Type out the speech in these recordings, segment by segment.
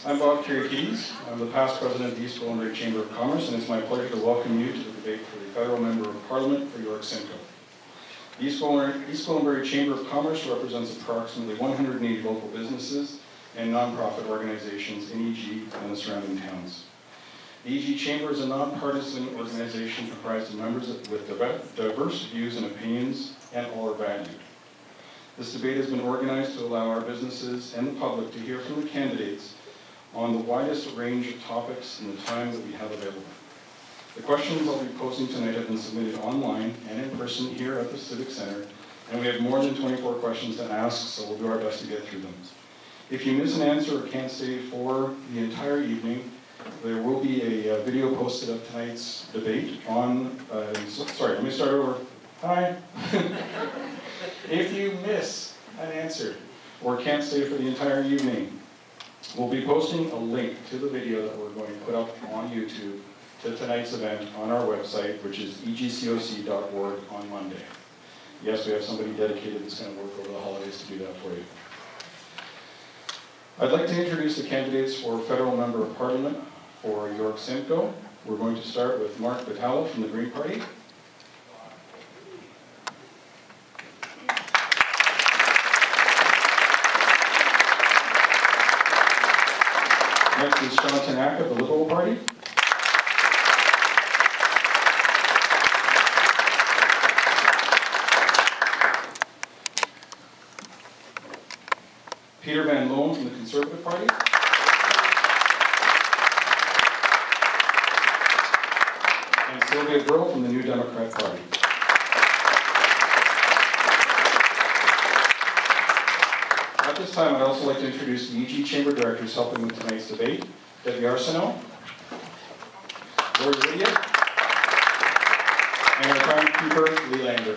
I'm Bob Keys. I'm the past president of the East Gwillimbury Chamber of Commerce, and it's my pleasure to welcome you to the debate for the Federal Member of Parliament for York-Simcoe. The East Gwillimbury Chamber of Commerce represents approximately 180 local businesses and nonprofit organizations in EG and the surrounding towns. The EG Chamber is a nonpartisan organization comprised of members with diverse views and opinions, and all are valued. This debate has been organized to allow our businesses and the public to hear from the candidates on the widest range of topics in the time that we have available. The questions I'll be posing tonight have been submitted online and in person here at the Civic Center, and we have more than 24 questions to ask, so we'll do our best to get through them. If you miss an answer or can't stay for the entire evening, there will be a video posted of tonight's debate on, sorry, let me start over. Hi. If you miss an answer or can't stay for the entire evening, we'll be posting a link to the video that we're going to put up on YouTube to tonight's event on our website, which is egcoc.org on Monday. Yes, we have somebody dedicated that's going to work over the holidays to do that for you. I'd like to introduce the candidates for Federal Member of Parliament for York-Simcoe. We're going to start with Mark Batalla from the Green Party. Next is Sean Tanak of the Liberal Party. Peter Van Loan from the Conservative Party. And Sylvia Burrow from the New Democrat Party. At this time, I'd also like to introduce the EG Chamber Directors helping with tonight's debate. Debbie Arsenault, Lori Lydia, and our timekeeper, Lee Lander.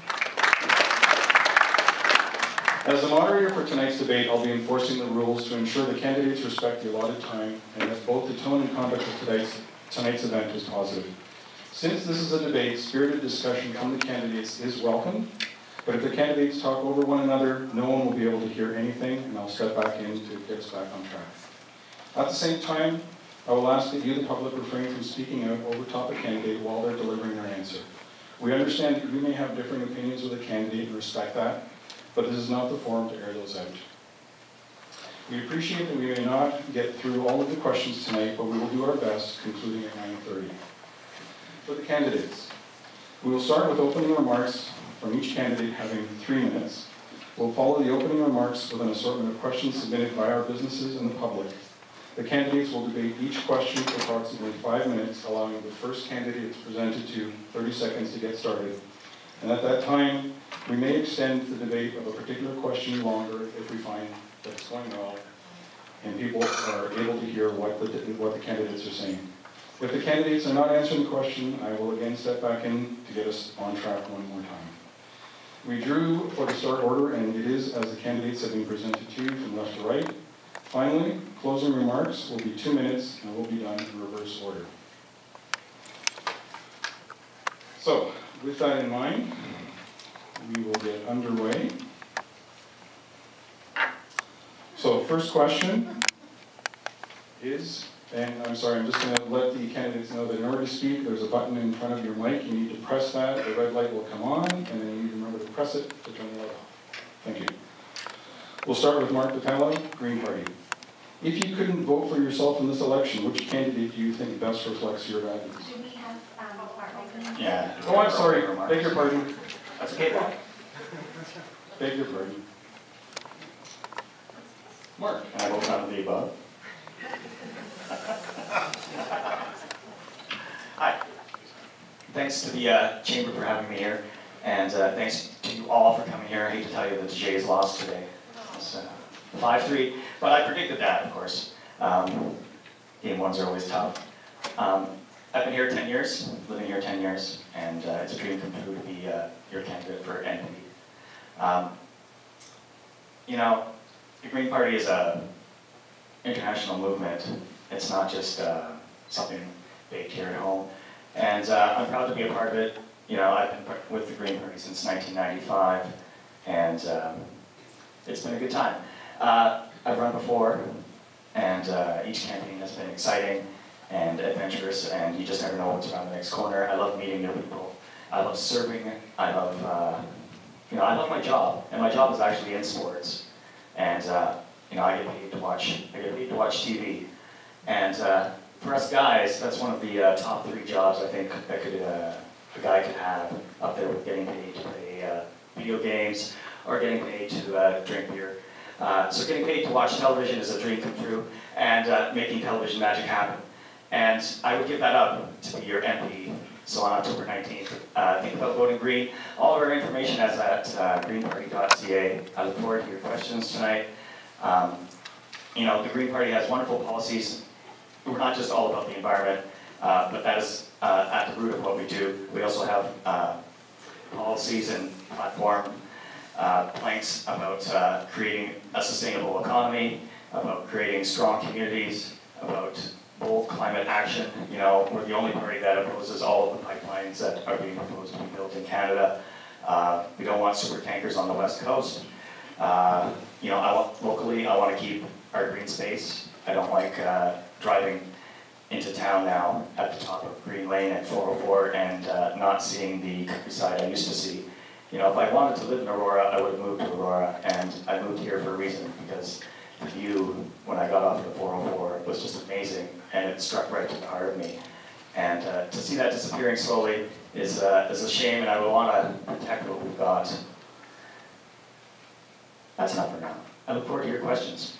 As the moderator for tonight's debate, I'll be enforcing the rules to ensure the candidates respect the allotted time and that both the tone and conduct of tonight's event is positive. Since this is a debate, spirited discussion from the candidates is welcome. But if the candidates talk over one another, no one will be able to hear anything, and I'll step back in to get us back on track. At the same time, I will ask that you, the public, refrain from speaking out over top a candidate while they're delivering their answer. We understand that you may have differing opinions with a candidate and respect that, but this is not the forum to air those out. We appreciate that we may not get through all of the questions tonight, but we will do our best, concluding at 9:30. For the candidates, we will start with opening remarks from each candidate having 3 minutes. We'll follow the opening remarks with an assortment of questions submitted by our businesses and the public. The candidates will debate each question for approximately 5 minutes, allowing the first candidate it's presented to 30 seconds to get started. And at that time, we may extend the debate of a particular question longer if we find that it's going well and people are able to hear what the candidates are saying. If the candidates are not answering the question, I will again step back in to get us on track one more time. We drew for the start order, and it is as the candidates have been presented to you from left to right. Finally, closing remarks will be 2 minutes, and will be done in reverse order. So, with that in mind, we will get underway. So, first question is, and I'm sorry, I'm just going to let the candidates know that in order to speak, there's a button in front of your mic. You need to press that, the red light will come on, and then you need to remember to press it to turn the light off. Thank you. We'll start with Mark Batalla, Green Party. If you couldn't vote for yourself in this election, which candidate do you think best reflects your values? Do we have our opening? Yeah. Oh, I'm sorry. Beg your pardon. That's okay, Bob. Beg your pardon. Mark. And I vote none of the above. Hi. Thanks to the Chamber for having me here, and thanks to you all for coming here. I hate to tell you that the Jays lost today. It's 5-3, but I predicted that, of course. Game ones are always tough. I've been here 10 years, living here 10 years, and it's a dream come true to be your candidate for NP. You know, the Green Party is an international movement. It's not just something baked here at home. And I'm proud to be a part of it. You know, I've been with the Green Party since 1995, and it's been a good time. I've run before, And each campaign has been exciting and adventurous, and you just never know what's around the next corner. I love meeting new people. I love serving. I love, I love my job, and my job is actually in sports. And I get paid to watch TV. And for us guys, that's one of the top 3 jobs I think that a guy could have up there, with getting paid to play video games or getting paid to drink beer. So getting paid to watch television is a dream come true, and making television magic happen. And I would give that up to be your MP. So on October 19th, think about voting Green. All of our information is at greenparty.ca. I look forward to your questions tonight. The Green Party has wonderful policies. We're not just all about the environment, but that is at the root of what we do. We also have policies and platform planks about creating a sustainable economy, about creating strong communities, about bold climate action. We're the only party that opposes all of the pipelines that are being proposed to be built in Canada. We don't want super tankers on the West Coast. Locally, I want to keep our green space. I don't like driving into town now at the top of Green Lane at 404 and not seeing the countryside I used to see. If I wanted to live in Aurora, I would have moved to Aurora, and I moved here for a reason, because the view when I got off the 404 was just amazing, and it struck right to the heart of me. And to see that disappearing slowly is a shame, and I would want to protect what we've got. That's enough for now. I look forward to your questions.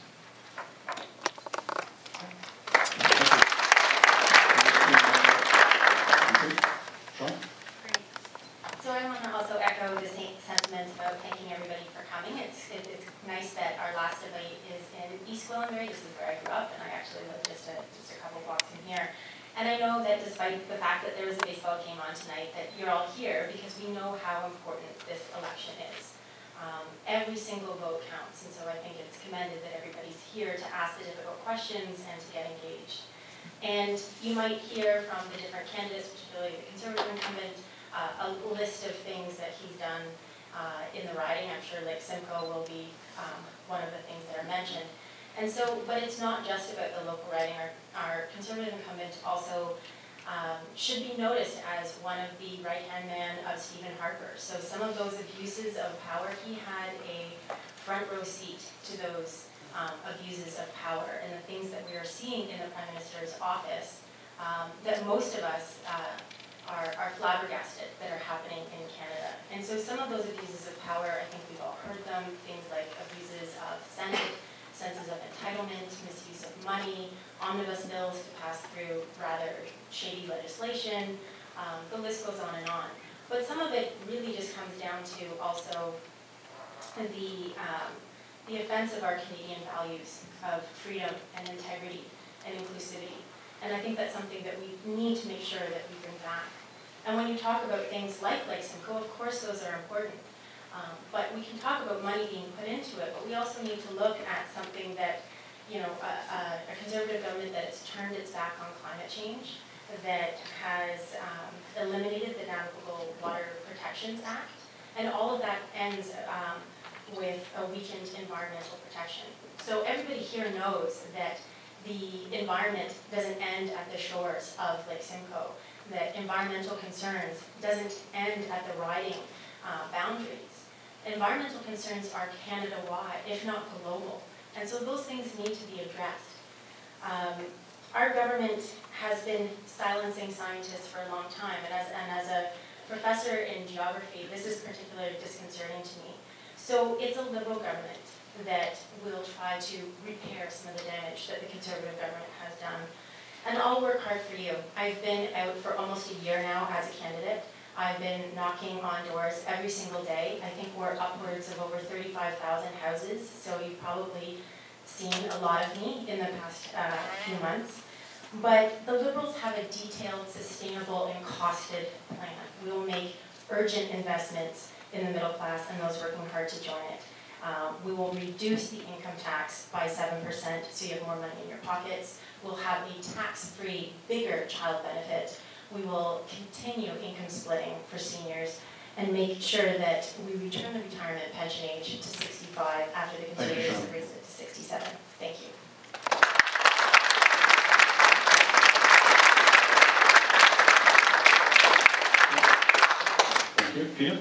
So I want to also echo the same sentiment about thanking everybody for coming. It's nice that our last debate is in East Gwillimbury. This is where I grew up, and I actually live just a couple blocks from here. And I know that despite the fact that there was a baseball game on tonight, that you're all here because we know how important this election is. Every single vote counts, and so I think it's commended that everybody's here to ask the difficult questions and to get engaged. And you might hear from the different candidates, particularly the Conservative incumbent, a list of things that he's done in the riding. I'm sure York-Simcoe will be one of the things that are mentioned. And so, but it's not just about the local riding. Our Conservative incumbent also should be noticed as one of the right-hand man of Stephen Harper. So some of those abuses of power, he had a front row seat to those abuses of power, and the things that we are seeing in the Prime Minister's office that most of us are flabbergasted that are happening in Canada. And so some of those abuses of power, I think we've all heard them, things like abuses of Senate, senses of entitlement, misuse of money, omnibus bills to pass through rather shady legislation, the list goes on and on. But some of it really just comes down to also the offense of our Canadian values of freedom and integrity and inclusivity. And I think that's something that we need to make sure that we bring back. And when you talk about things like York-Simcoe, of course those are important. But we can talk about money being put into it, but we also need to look at something that, a Conservative government that has turned its back on climate change, that has eliminated the Navigable Water Protections Act, and all of that ends with a weakened environmental protection. So everybody here knows that the environment doesn't end at the shores of York-Simcoe, that environmental concerns doesn't end at the riding boundaries. Environmental concerns are Canada-wide, if not global, and so those things need to be addressed. Our government has been silencing scientists for a long time, and as a professor in geography, this is particularly disconcerting to me. So it's a Liberal government that will try to repair some of the damage that the Conservative government has done. And I'll work hard for you. I've been out for almost a year now as a candidate. I've been knocking on doors every single day. I think we're upwards of over 35,000 houses, so you've probably seen a lot of me in the past few months. But the Liberals have a detailed, sustainable, and costed plan. We will make urgent investments in the middle class and those working hard to join it. We will reduce the income tax by 7% so you have more money in your pockets. We'll have a tax-free, bigger child benefit. We will continue income splitting for seniors and make sure that we return the retirement pension age to 65 after the Conservatives have raised it to 67. Thank you. Peter?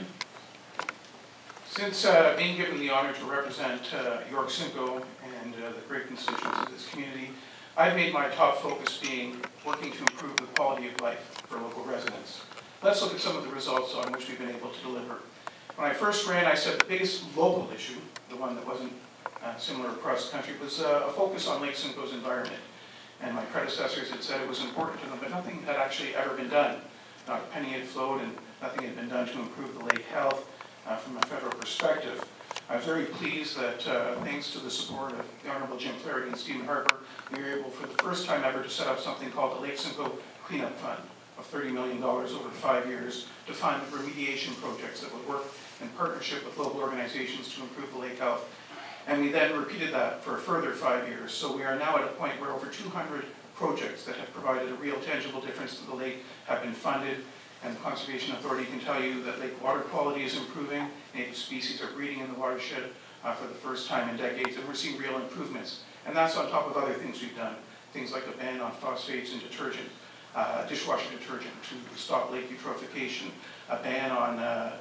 Since being given the honor to represent York-Simcoe and the great constituents of this community, I've made my top focus being working to improve the quality of life for local residents. Let's look at some of the results on which we've been able to deliver. When I first ran, I said the biggest local issue, the one that wasn't similar across the country, was a focus on Lake Simcoe's environment. And my predecessors had said it was important to them, but nothing had actually ever been done. Not a penny had flowed, and nothing had been done to improve the lake health from a federal perspective. I was very pleased that thanks to the support of the Honourable Jim Flaherty and Stephen Harper, we were able for the first time ever to set up something called the Lake Simcoe Cleanup Fund of $30 million over 5 years to fund remediation projects that would work in partnership with local organizations to improve the lake health. And we then repeated that for a further 5 years. So we are now at a point where over 200 projects that have provided a real tangible difference to the lake have been funded. And the Conservation Authority can tell you that lake water quality is improving. Native species are breeding in the watershed for the first time in decades, and we're seeing real improvements. And that's on top of other things we've done. Things like a ban on phosphates in detergent, dishwasher detergent to stop lake eutrophication, a ban on the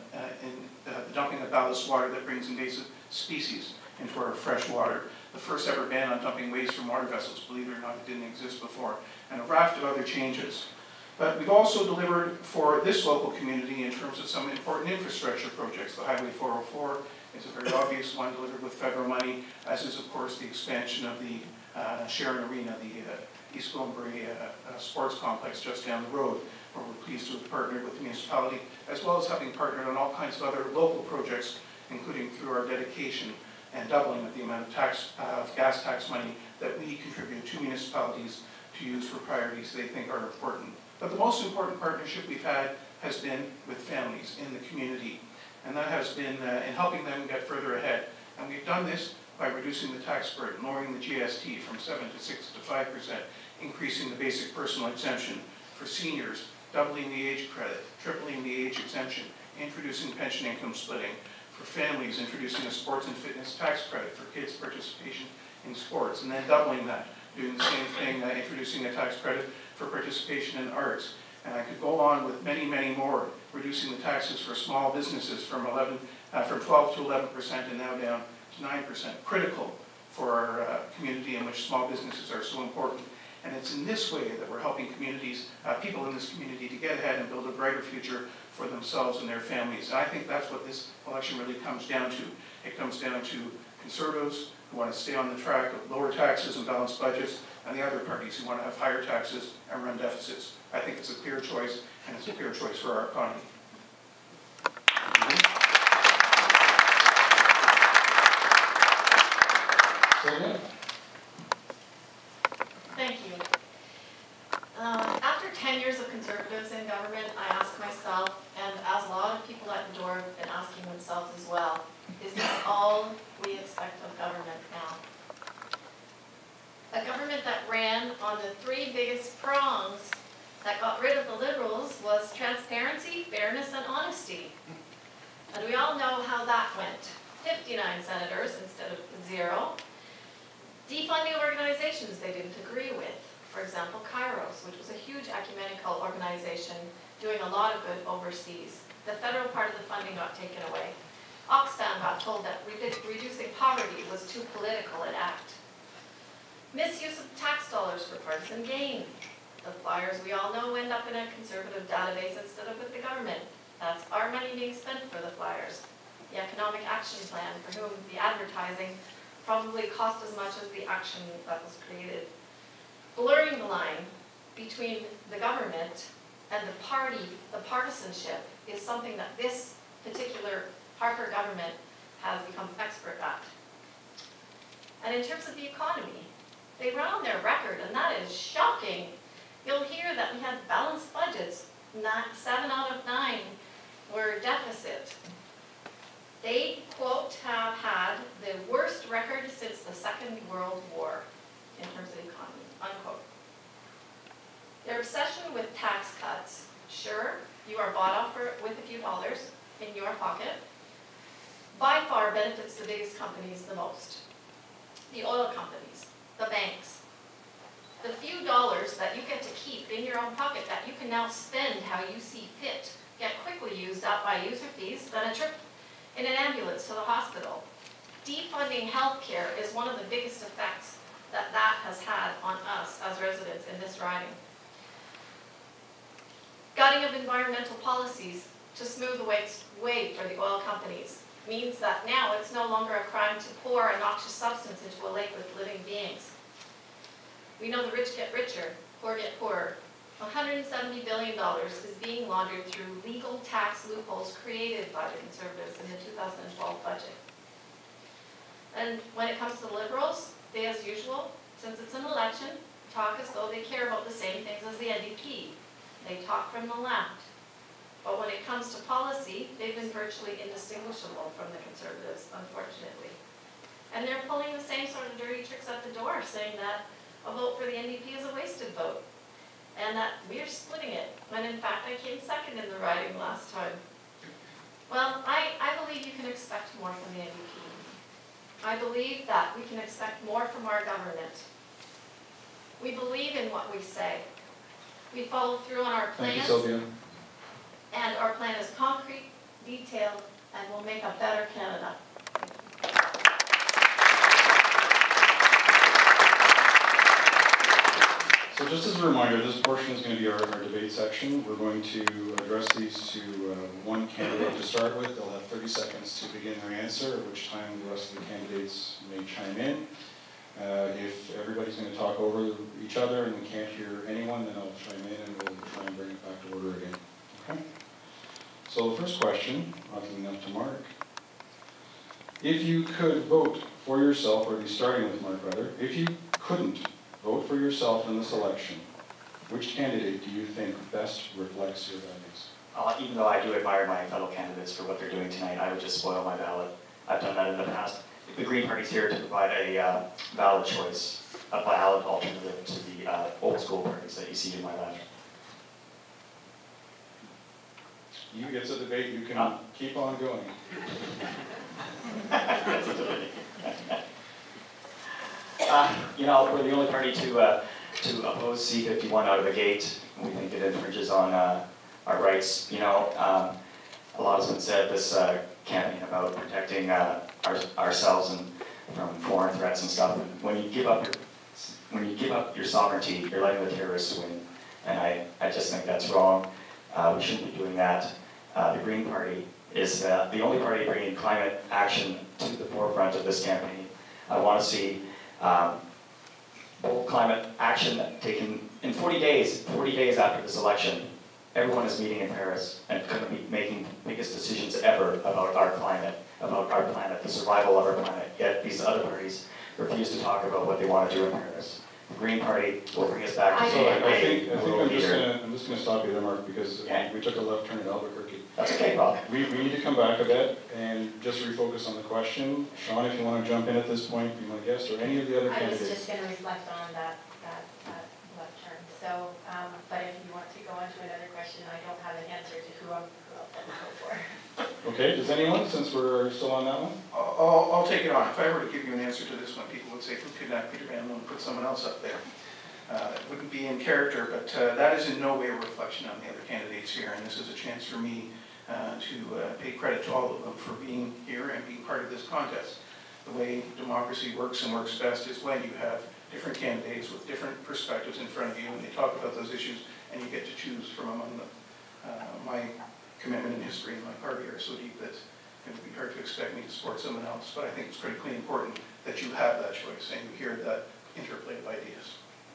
dumping of ballast water that brings invasive species into our fresh water, the first ever ban on dumping waste from water vessels, believe it or not, it didn't exist before, and a raft of other changes. But we've also delivered for this local community in terms of some important infrastructure projects. The Highway 404 is a very obvious one delivered with federal money, as is of course the expansion of the Sharon Arena, the East Gwillimbury sports complex just down the road, where we're pleased to have partnered with the municipality, as well as having partnered on all kinds of other local projects, including through our dedication and doubling of the amount of gas tax money that we contribute to municipalities to use for priorities they think are important. But the most important partnership we've had has been with families in the community, and that has been in helping them get further ahead. And we've done this by reducing the tax burden, lowering the GST from 7 to 6 to 5%, increasing the basic personal exemption for seniors, doubling the age credit, tripling the age exemption, introducing pension income splitting, for families introducing a sports and fitness tax credit for kids' participation in sports, and then doubling that, doing the same thing, introducing a tax credit for participation in arts. And I could go on with many, many more, reducing the taxes for small businesses from 12 to 11% and now down to 9%, critical for our community in which small businesses are so important. And it's in this way that we're helping communities, people in this community to get ahead and build a brighter future for themselves and their families. And I think that's what this election really comes down to. It comes down to conservatives who want to stay on the track of lower taxes and balanced budgets, and the other parties who want to have higher taxes and run deficits. I think it's a clear choice, and it's a clear choice for our economy. Thank you. After 10 years of Conservatives in government, I ask myself, and as a lot of people at the door have been asking themselves as well, is this all we expect of government now? A government that ran on the 3 biggest prongs that got rid of the Liberals was transparency, fairness, and honesty. And we all know how that went. 59 senators instead of 0. Defunding organizations they didn't agree with. For example, Kairos, which was a huge ecumenical organization doing a lot of good overseas. The federal part of the funding got taken away. Oxfam got told that reducing poverty was too political an act. Misuse of tax dollars for partisan gain. The flyers we all know end up in a conservative database instead of with the government. That's our money being spent for the flyers. The economic action plan, for whom the advertising probably cost as much as the action that was created. Blurring the line between the government and the party, the partisanship, is something that this particular Harper government has become expert at. And in terms of the economy, they run on their record, and that is shocking. You'll hear that we had balanced budgets. 7 out of 9 were deficit. They, quote, have had the worst record since the Second World War in terms of economy, unquote. Their obsession with tax cuts, sure, you are bought off with a few dollars in your pocket, by far benefits the biggest companies the most. The oil companies, the banks. The few dollars that you get to keep in your own pocket that you can now spend how you see fit get quickly used up by user fees than a trip in an ambulance to the hospital. Defunding healthcare is one of the biggest effects that has had on us as residents in this riding. Gutting of environmental policies to smooth the way for the oil companies means that now it's no longer a crime to pour a noxious substance into a lake with living beings. We know the rich get richer, poor get poorer. $170 billion is being laundered through legal tax loopholes created by the Conservatives in the 2012 budget. And when it comes to the Liberals, they, as usual, since it's an election, talk as though they care about the same things as the NDP. They talk from the left. But when it comes to policy, they've been virtually indistinguishable from the Conservatives, unfortunately. And they're pulling the same sort of dirty tricks at the door, saying that a vote for the NDP is a wasted vote, and that we are splitting it, when in fact I came second in the riding last time. Well, I believe you can expect more from the NDP. I believe that we can expect more from our government. We believe in what we say. We follow through on our plans. Thank you, Sylvia. And our plan is concrete, detailed, and will make a better Canada. So just as a reminder, this portion is going to be our debate section. We're going to address these to one candidate to start with. They'll have 30 seconds to begin their answer, at which time the rest of the candidates may chime in. If everybody's going to talk over each other and we can't hear anyone, then I'll chime in and we'll try and bring it back to order again. Okay? So the first question, oddly enough to Mark. If you could vote for yourself, or at least starting with Mark rather, if you couldn't vote for yourself in this election, which candidate do you think best reflects your values? Even though I do admire my fellow candidates for what they're doing tonight, I would just spoil my ballot. I've done that in the past. The Green Party's here to provide a valid choice, a valid alternative to the old school parties that you see to my left. You get to debate, you can keep on going. You know, we're the only party to oppose C-51 out of the gate. We think it infringes on our rights. You know, a lot has been said this campaign about protecting ourselves and from foreign threats and stuff. And when you give up your sovereignty, you're letting the terrorists win. And I just think that's wrong. We shouldn't be doing that. The Green Party is the only party bringing climate action to the forefront of this campaign. I want to see bold climate action taken in 40 days after this election. Everyone is meeting in Paris and going to be making biggest decisions ever about our climate, about our planet, the survival of our planet. Yet these other parties refuse to talk about what they want to do in Paris. The Green Party will bring us back to So I think the I'm just going to stop you there, Mark, because we took a left turn at Albuquerque. That's okay, Bob. We need to come back a bit and just refocus on the question. Sean, if you want to jump in at this point, be my guest, or any of the other I was candidates. just going to reflect on that left turn. So, but if you want to go on to another question, I don't have an answer to who else I would go for. Okay, does anyone, since we're still on that one? I'll take it on. If I were to give you an answer to this one, people would say, who kidnapped Peter Van Loon and put someone else up there? It wouldn't be in character, but that is in no way a reflection on the other candidates here, and this is a chance for me to pay credit to all of them for being here and being part of this contest. The way democracy works and works best is when you have different candidates with different perspectives in front of you, and they talk about those issues, and you get to choose from among them. My commitment and history and my party are so deep that it would be hard to expect me to support someone else, but I think it's critically important that you have that choice and you hear that interplay of ideas.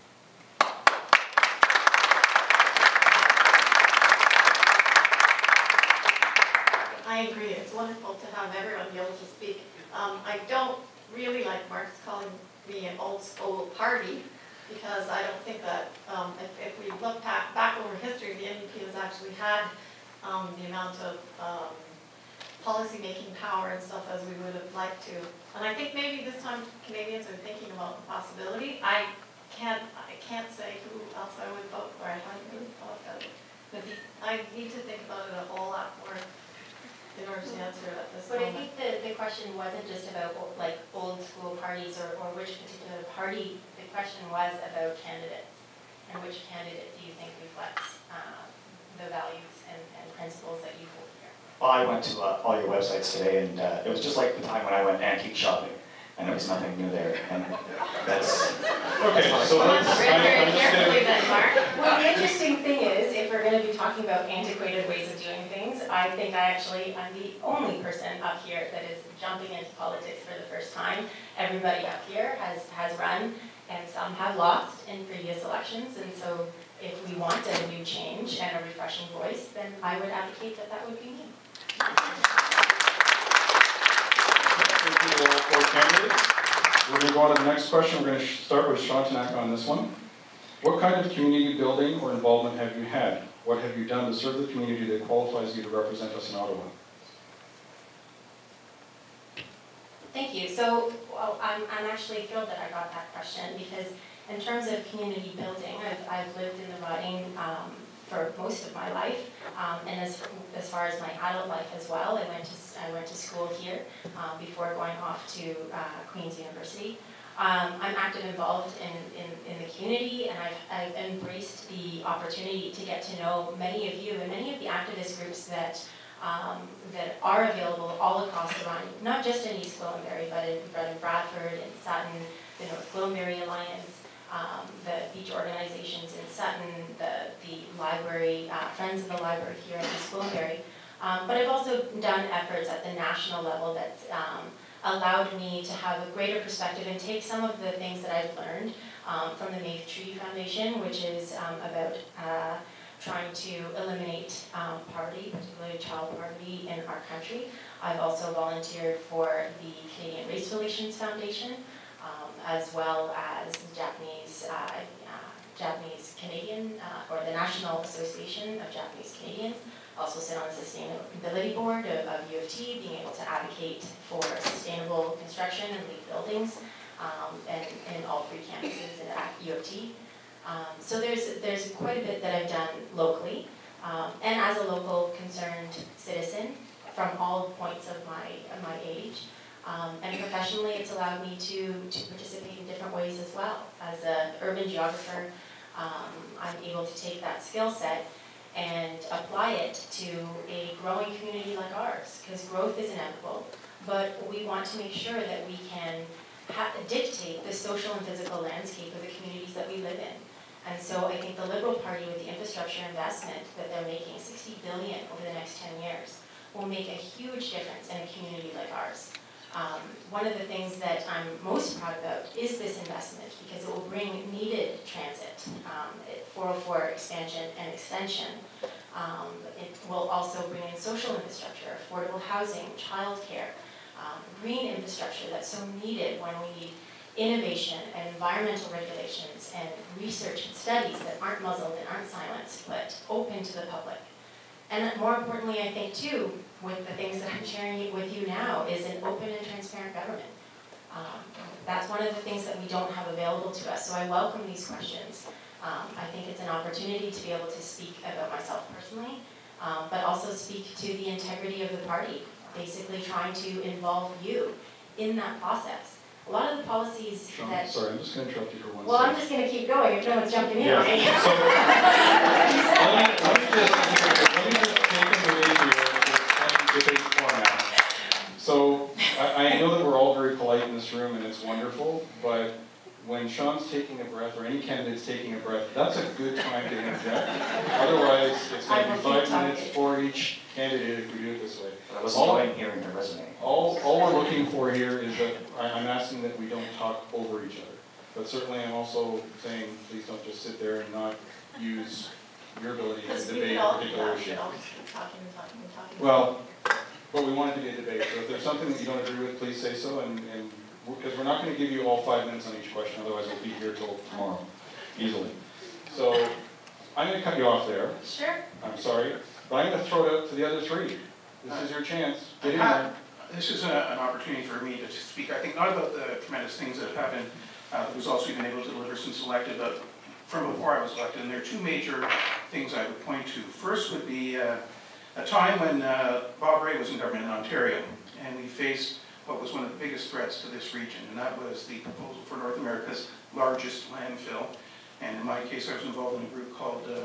I agree. It's wonderful to have everyone be able to speak. I don't really like Mark's calling me an old school party, because I don't think that if we look back over history, the NDP has actually had the amount of policy-making power and stuff as we would have liked to. And I think maybe this time Canadians are thinking about the possibility. I can't say who else I would vote for. I haven't really thought about it. But I need to think about it a whole lot more in order to answer it at this But moment. I think the question wasn't just about like old school parties or which particular party. The question was about candidates, and which candidate do you think reflects the values and principles that you hold here. Well, I went to all your websites today, and it was just like the time when I went antique shopping, and there was nothing new there. And that's Okay, so let's. Read very carefully then, Mark. Well, the interesting thing is, if we're going to be talking about antiquated ways of doing things, I think I'm the only person up here that is jumping into politics for the first time. Everybody up here has run, and some have lost in previous elections, and so if we want a new change and a refreshing voice, then I would advocate that would be me. Thank you all four candidates. We're going to go on to the next question. We're going to start with Sean Tanaka on this one. What kind of community building or involvement have you had? What have you done to serve the community that qualifies you to represent us in Ottawa? Thank you. So, well, I'm actually thrilled that I got that question because in terms of community building, I've lived in the riding for most of my life, and as far as my adult life as well. I went to school here before going off to Queen's University. I'm actively involved in the community, and I've embraced the opportunity to get to know many of you and many of the activist groups that are available all across the Rhine, not just in East Gwillimbury, but in Bradford, in Sutton, the North Gwillimbury Alliance, the beach organizations in Sutton, the library, Friends of the Library here in East Gwillimbury. But I've also done efforts at the national level that's allowed me to have a greater perspective and take some of the things that I've learned from the Maeve Treaty Foundation, which is about trying to eliminate poverty, particularly child poverty in our country. I've also volunteered for the Canadian Race Relations Foundation, as well as the Japanese Canadian, or the National Association of Japanese Canadians. Also sit on the Sustainability Board of U of T, being able to advocate for sustainable construction and LEED buildings in all three campuses at U of T. So there's quite a bit that I've done locally, and as a local concerned citizen from all points of my age. And professionally, it's allowed me to participate in different ways as well. As an urban geographer, I'm able to take that skill set and apply it to a growing community like ours, because growth is inevitable, but we want to make sure that we can dictate the social and physical landscape of the communities that we live in. And so I think the Liberal Party, with the infrastructure investment that they're making, $60 billion over the next 10 years, will make a huge difference in a community like ours. One of the things that I'm most proud about is this investment, because it will bring needed transit, 404 expansion and extension. It will also bring in social infrastructure, affordable housing, childcare, green infrastructure that's so needed when we need innovation and environmental regulations and research and studies that aren't muzzled and aren't silenced, but open to the public. And more importantly, I think too, with the things that I'm sharing with you now, is an open and transparent government. That's one of the things that we don't have available to us, so I welcome these questions. I think it's an opportunity to be able to speak about myself personally, but also speak to the integrity of the party, basically trying to involve you in that process. A lot of the policies Sean, that... sorry, I'm just going to interrupt you for one Well, second. I'm just going to keep going if no one's jumping in on me. Yeah. So, let me just take them away here with debate format. So, I know that we're all very polite in this room and it's wonderful, but when Sean's taking a breath, or any candidate's taking a breath, that's a good time to interject. Otherwise, it's going to be 5 minutes for each candidate if we do it this way. I was enjoying hearing your resume. All we're looking for here is that I'm asking that we don't talk over each other. But certainly I'm also saying, please don't just sit there and not use your ability to debate a particular issue. Talking. Well, but we want it to be a debate. So if there's something that you don't agree with, please say so. And because we're not going to give you all 5 minutes on each question, otherwise we'll be here till tomorrow, easily. So I'm going to cut you off there. Sure. I'm sorry. But I'm going to throw it up to the other three. This is your chance. Get in there. This is an opportunity for me to speak, I think, not about the tremendous things that have happened, that was also been able to deliver since elected, but from before I was elected. And there are two major things I would point to. First would be a time when Bob Rae was in government in Ontario, and we faced what was one of the biggest threats to this region, and that was the proposal for North America's largest landfill. And in my case, I was involved in a group called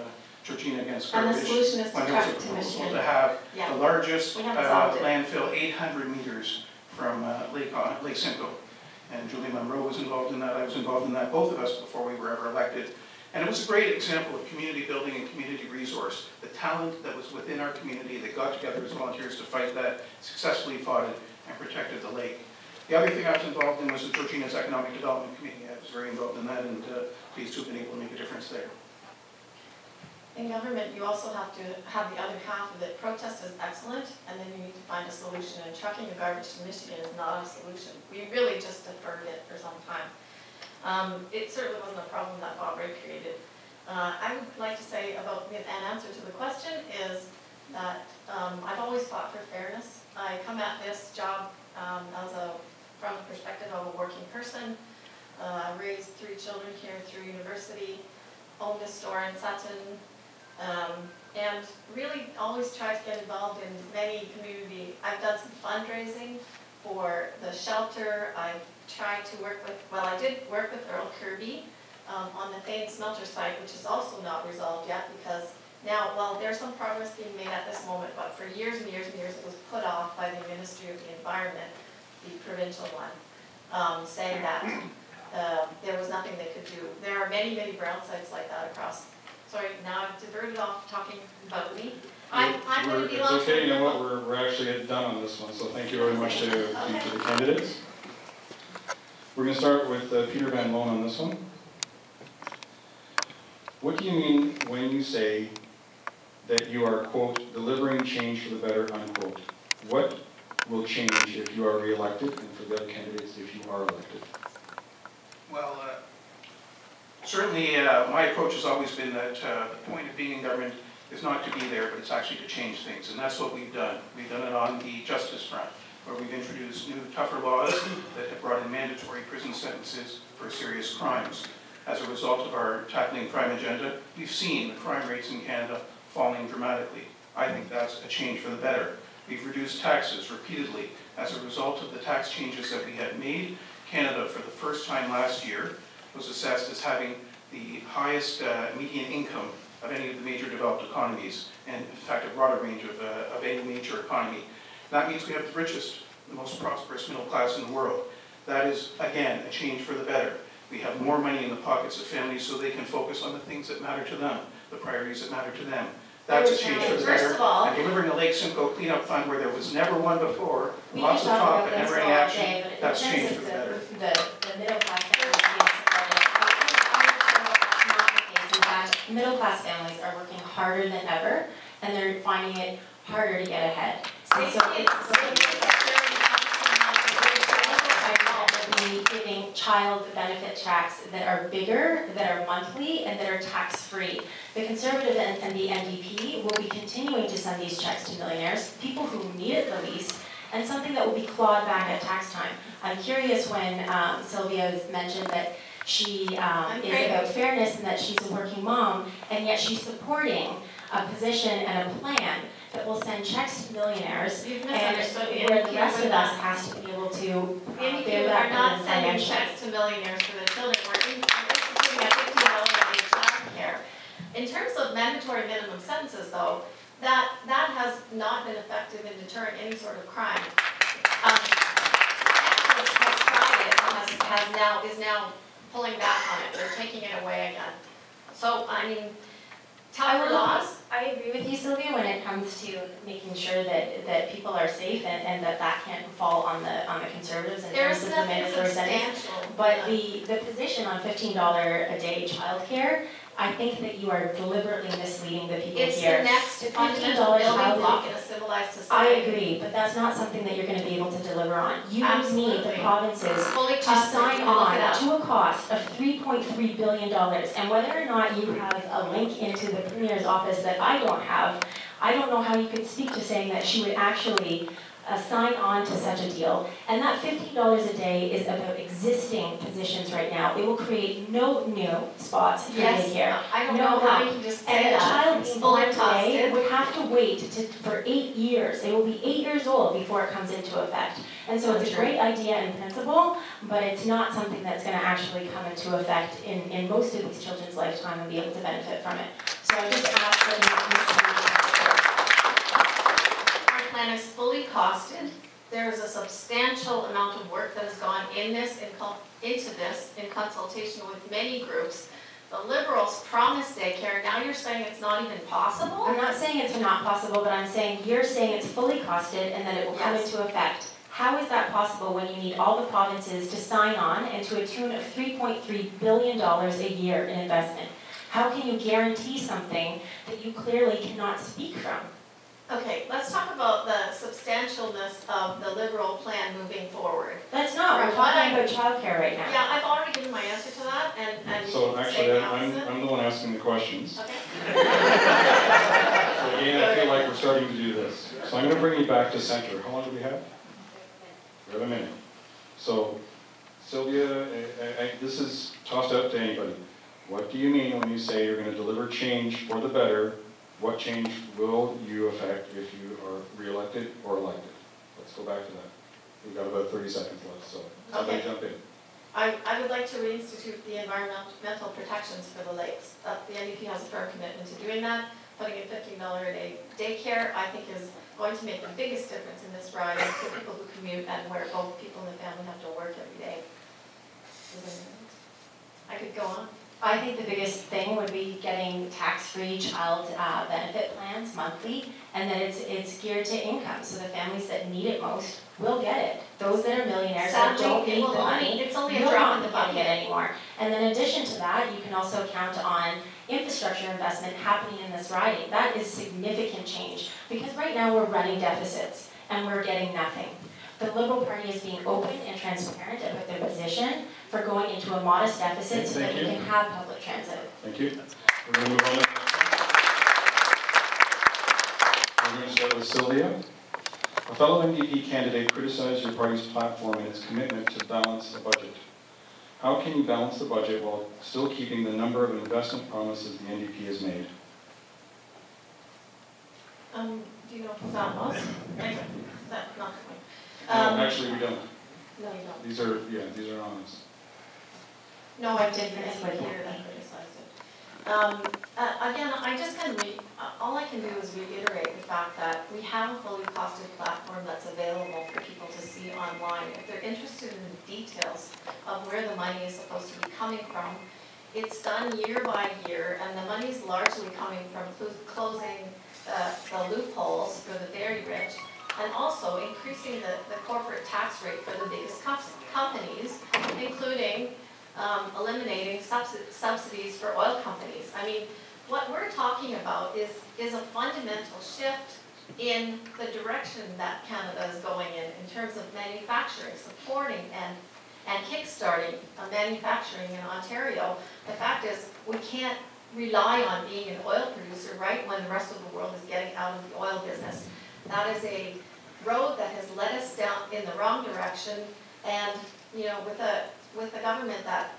Georgina against And the garbage. solution is to When there was truck a it to proposal Michigan. to have Yeah. the largest We haven't solved it. landfill 800 meters from Lake Simcoe. And Julie Monroe was involved in that, I was involved in that, both of us before we were ever elected. And it was a great example of community building and community resource. The talent that was within our community that got together as volunteers to fight that, successfully fought it and protected the lake. The other thing I was involved in was the Georgina's Economic Development Committee. I was very involved in that, and pleased to have been able to make a difference there. In government, you also have to have the other half of it. Protest is excellent, and then you need to find a solution, and trucking the garbage to Michigan is not a solution. We really just deferred it for some time. It certainly wasn't a problem that Bob Ray created. I would like to say about an answer to the question is that I've always fought for fairness. I come at this job from the perspective of a working person. I raised 3 children here through university, owned a store in Sutton, and really always tried to get involved in many community. I've done some fundraising for the shelter. I've tried to work with, well, I did work with Earl Kirby on the Thane smelter site, which is also not resolved yet because now, well, there's some progress being made at this moment, but for years and years and years it was put off by the Ministry of the Environment, the provincial one, saying that there was nothing they could do. There are many, many brown sites like that across. Sorry, now I've diverted off talking about me. I'm going to be It's okay, you know what, we're actually done on this one, so thank you very much to the candidates. We're going to start with Peter Van Loan on this one. What do you mean when you say that you are, quote, delivering change for the better, unquote? What will change if you are re-elected, and for the other candidates if you are elected? Well, certainly my approach has always been that the point of being in government is not to be there, but it's actually to change things, and that's what we've done. We've done it on the justice front, where we've introduced new, tougher laws that have brought in mandatory prison sentences for serious crimes. As a result of our tackling crime agenda, we've seen the crime rates in Canada falling dramatically. I think that's a change for the better. We've reduced taxes repeatedly. As a result of the tax changes that we had made, Canada, for the first time last year, was assessed as having the highest median income of any of the major developed economies, and in fact a broader range of any major economy. That means we have the richest, the most prosperous middle class in the world. That is, again, a change for the better. We have more money in the pockets of families so they can focus on the things that matter to them, the priorities that matter to them. That's a change for the better. And delivering a Lake Simcoe cleanup fund where there was never one before, lots of talk but never any action, that's change for the better. The middle class families being supported, I'm not sure that's not the case. In fact, middle class families are working harder than ever, and they're finding it harder to get ahead. And so giving child benefit checks that are bigger, that are monthly, and that are tax-free. The Conservative and the NDP will be continuing to send these checks to millionaires, people who need it the least, and something that will be clawed back at tax time. I'm curious when Sylvia has mentioned that she is about fairness and that she's a working mom, and yet she's supporting a position and a plan that will send checks to millionaires, and where the rest of us has to be able to People are not sending checks to millionaires for their children. We're instituting a $15 a day child care. In terms of mandatory minimum sentences, though, that has not been effective in deterring any sort of crime. Texas has tried it and is now pulling back on it. They're taking it away again. So, I mean, tougher laws. I agree with you, Sylvia, when it comes to making sure that people are safe and that can't fall on the Conservatives in terms of the mandatory sentence. But the position on $15 a day childcare, I think that you are deliberately misleading the people it's here. The next fundamental building block in a civilized society. I agree, but that's not something that you're going to be able to deliver on. You need the provinces to sign on to a cost of $3.3 billion. And whether or not you have a link into the Premier's office that I don't have, I don't know how you could speak to saying that she would actually sign on to such a deal. And that $15 a day is about existing positions right now. It will create no new spots for daycare. I don't No know how you can just say And a that. child It's being fully born today costed. would have to wait for 8 years. They will be 8 years old before it comes into effect. And so it's a great idea in principle, but it's not something that's going to actually come into effect in most of these children's lifetime and be able to benefit from it. So I just ask that Our plan is fully costed. There is a substantial amount of work that has gone into this in consultation with many groups. The Liberals promised daycare, now you're saying it's not even possible? I'm not saying it's not possible, but I'm saying you're saying it's fully costed and that it will come into effect. How is that possible when you need all the provinces to sign on and to a tune of $3.3 billion a year in investment? How can you guarantee something that you clearly cannot speak from? Okay, let's talk about the substantialness of the Liberal plan moving forward. That's not, we're talking about childcare right now. Yeah, I've already given my answer to that, and you So can say actually, the opposite. I'm the one asking the questions. Okay. So again, I feel like we're starting to do this. So I'm going to bring you back to center. How long do we have? We have a minute. So, Sylvia, this is tossed out to anybody. What do you mean when you say you're going to deliver change for the better? What change will you affect if you are re-elected or elected? Let's go back to that. We've got about 30 seconds left, so somebody jump in. I would like to reinstitute the environmental protections for the lakes. The NDP has a firm commitment to doing that. Putting in $15 a day daycare, I think, is going to make the biggest difference in this riding for people who commute and where both people in the family have to work every day. I could go on. I think the biggest thing would be getting tax-free child benefit plans monthly, and that it's geared to income, so the families that need it most will get it. Those that are millionaires that don't need the money, it's only a will drop in not the get bucket. it anymore. And then in addition to that, you can also count on infrastructure investment happening in this riding. That is significant change, because right now we're running deficits, and we're getting nothing. The Liberal Party is being open and transparent about their position for going into a modest deficit so that we can have public transit. Thank you. We're going to move on to the next one. We're going to start with Sylvia. A fellow NDP candidate criticized your party's platform and its commitment to balance the budget. How can you balance the budget while still keeping the number of investment promises the NDP has made? Do you know who that was? Anyway, that's not the point. No, actually we don't. No, you don't. These are honest. No, I didn't hear that criticized it. Again, I just can all I can do is reiterate the fact that we have a fully costed platform that's available for people to see online. If they're interested in the details of where the money is supposed to be coming from, it's done year by year, and the money is largely coming from closing the loopholes for the very rich, and also increasing the corporate tax rate for the biggest companies, including eliminating subsidies for oil companies. I mean, what we're talking about is a fundamental shift in the direction that Canada is going in terms of manufacturing, supporting and kickstarting manufacturing in Ontario. The fact is, we can't rely on being an oil producer right when the rest of the world is getting out of the oil business. That is a road that has led us down in the wrong direction, and you know, with a government that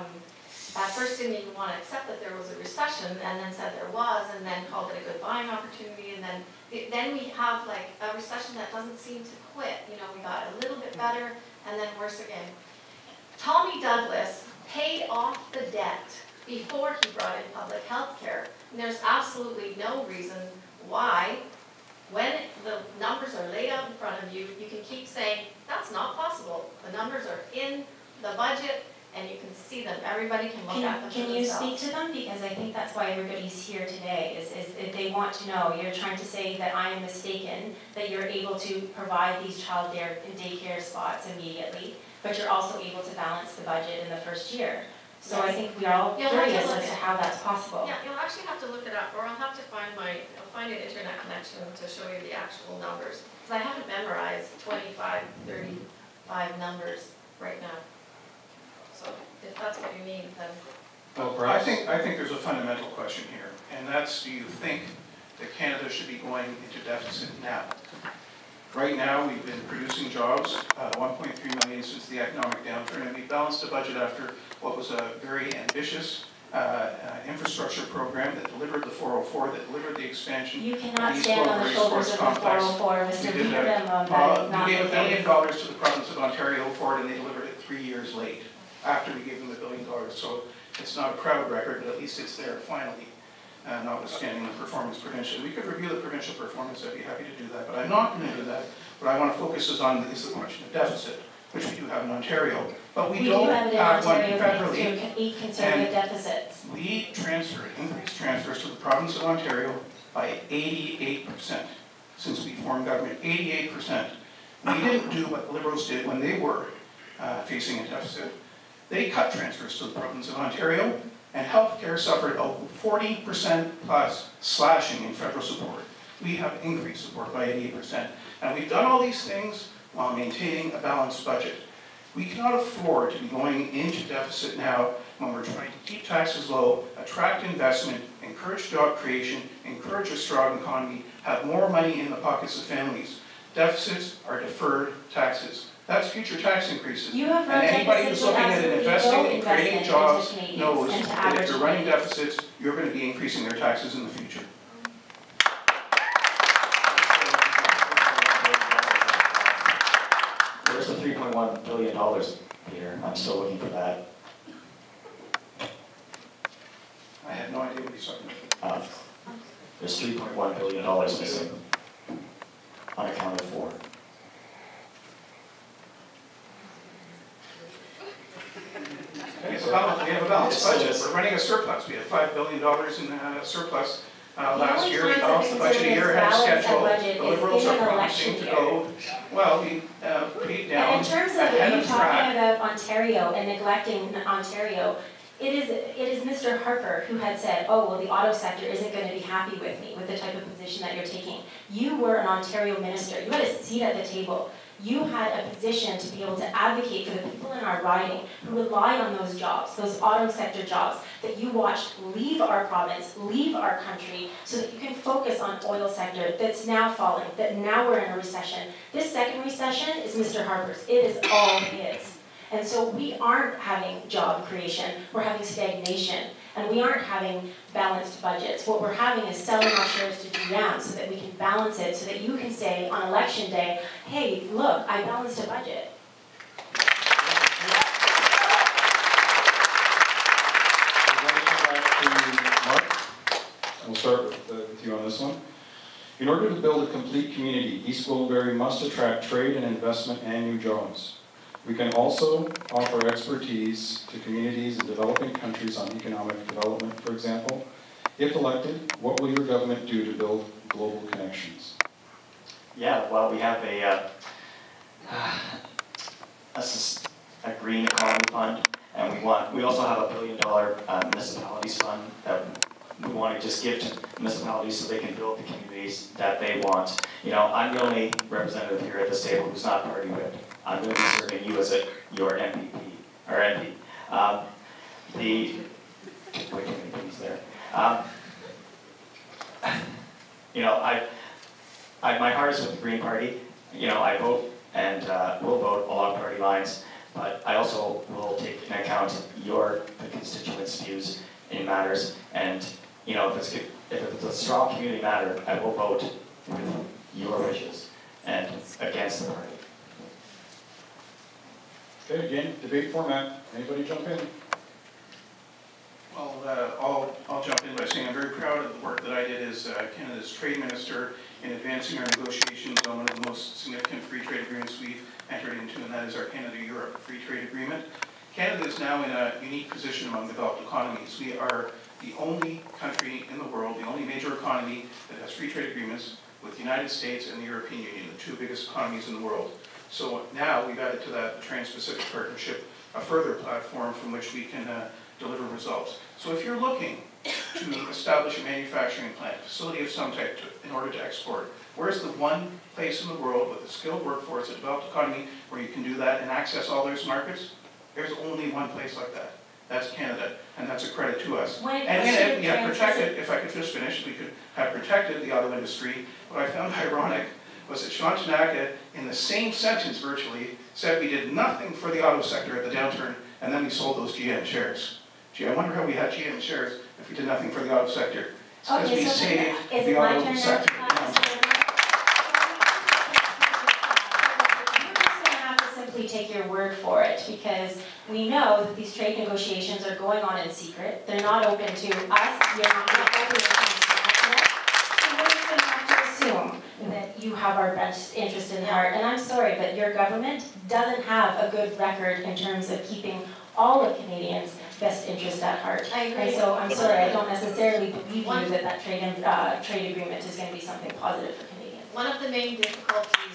at first didn't even want to accept that there was a recession, and then said there was, and then called it a good buying opportunity, and then we have like a recession that doesn't seem to quit. You know, we got a little bit better, and then worse again. Tommy Douglas paid off the debt before he brought in public health care. And there's absolutely no reason why, when the numbers are laid out in front of you, you can keep saying, that's not possible. The numbers are in the budget, and you can see them. Everybody can look at them for Can you themselves. speak to them? Because I think that's why everybody's here today, is they want to know. You're trying to say that I am mistaken, that you're able to provide these child and daycare spots immediately, but you're also able to balance the budget in the first year. So I think we're all curious as to how that's possible. Yeah, you'll actually have to look it up, or I'll have to find an internet connection to show you the actual numbers. Because I haven't memorized 25, 35 numbers right now. So if that's what you mean, then. Well, I perhaps. think there's a fundamental question here, and that's, do you think that Canada should be going into deficit now? Right now, we've been producing jobs, 1.3 million since the economic downturn, and we balanced a budget after what was a very ambitious infrastructure program that delivered the 404, that delivered the expansion. You cannot stand on the shoulders of the 404, Mr. Leader. We gave $1 billion to the province of Ontario for it, and they delivered it 3 years late, after we gave them $1 billion. So it's not a proud record, but at least it's there finally, notwithstanding the performance provincially. We could review the provincial performance, I'd be happy to do that, but I'm not going to do that. What I want to focus is the question of deficit, which we do have in Ontario, but we don't have one federally. Eight conservative deficits. We increased transfers to the province of Ontario by 88% since we formed government, 88%. We didn't do what the Liberals did when they were facing a deficit. They cut transfers to the province of Ontario, and healthcare suffered a 40% plus slashing in federal support. We have increased support by 88%. And we've done all these things while maintaining a balanced budget. We cannot afford to be going into deficit now when we're trying to keep taxes low, attract investment, encourage job creation, encourage a strong economy, have more money in the pockets of families. Deficits are deferred taxes. That's future tax increases. And anybody who's looking at investing and creating jobs knows that if you're running deficits, you're going to be increasing their taxes in the future. Where's the $3.1 billion, Peter? I'm still looking for that. I have no idea what he's talking about. There's $3.1 billion missing, unaccounted for. We have a balanced budget. We're running a surplus. We have $5 billion in surplus. Last year, we balanced the budget a year ahead of schedule. The Liberals are promising to go, well, we paid down in terms of you talking about Ontario and neglecting Ontario, it is Mr. Harper who had said, oh, well, the auto sector isn't going to be happy with me, with the type of position that you're taking. You were an Ontario minister. You had a seat at the table. You had a position to be able to advocate for the people in our riding who rely on those jobs, those auto sector jobs that you watched leave our province, leave our country, so that you can focus on oil sector that's now falling, that now we're in a recession. This second recession is Mr. Harper's. It is all his. And so we aren't having job creation, we're having stagnation, and we aren't having balanced budgets. What we're having is selling our shares to GM so that we can balance it, so that you can say on election day, hey, look, I balanced a budget. We'll start with you on this one. In order to build a complete community, East Gwillimbury must attract trade and investment and new jobs. We can also offer expertise to communities in developing countries on economic development, for example. If elected, what will your government do to build global connections? Yeah, well, we have a green economy fund, and we also have $1 billion municipalities fund that we want to just give to municipalities so they can build the communities that they want. You know, I'm the only representative here at this table who's not party whipped. I'm going to be serving you as your MPP, or MP. Way too many P's there. You know, my heart is with the Green Party. You know, I vote and will vote along party lines, but I also will take into account the constituents' views in matters. And you know, if it's a strong community matter, I will vote with your wishes and against the party. Okay, again, debate format. Anybody jump in? Well, I'll jump in by saying I'm very proud of the work that I did as Canada's trade minister in advancing our negotiations on one of the most significant free trade agreements we've entered into, and that is our Canada-Europe Free Trade Agreement. Canada is now in a unique position among developed economies. We are the only country in the world, the only major economy that has free trade agreements with the United States and the European Union, the two biggest economies in the world. So now we've added to that the Trans-Pacific Partnership, a further platform from which we can deliver results. So if you're looking to establish a manufacturing plant, a facility of some type in order to export, where's the one place in the world with a skilled workforce, a developed economy, where you can do that and access all those markets? There's only one place like that. That's Canada, and that's a credit to us. And in it, we have protected, if I could just finish, we could have protected the auto industry. What I found ironic was that Sean Tanaka, in the same sentence virtually, said we did nothing for the auto sector at the downturn, and then we sold those GM shares. Gee, I wonder how we had GM shares if we did nothing for the auto sector. It's because we saved the auto sector. Take your word for it, because we know that these trade negotiations are going on in secret. They're not open to us. You're not open to us. So we're just going to have to assume that you have our best interest in heart. And I'm sorry, but your government doesn't have a good record in terms of keeping all of Canadians' best interest at heart. I agree. And so I'm sorry, I don't necessarily believe you that that trade agreement is going to be something positive for Canadians. One of the main difficulties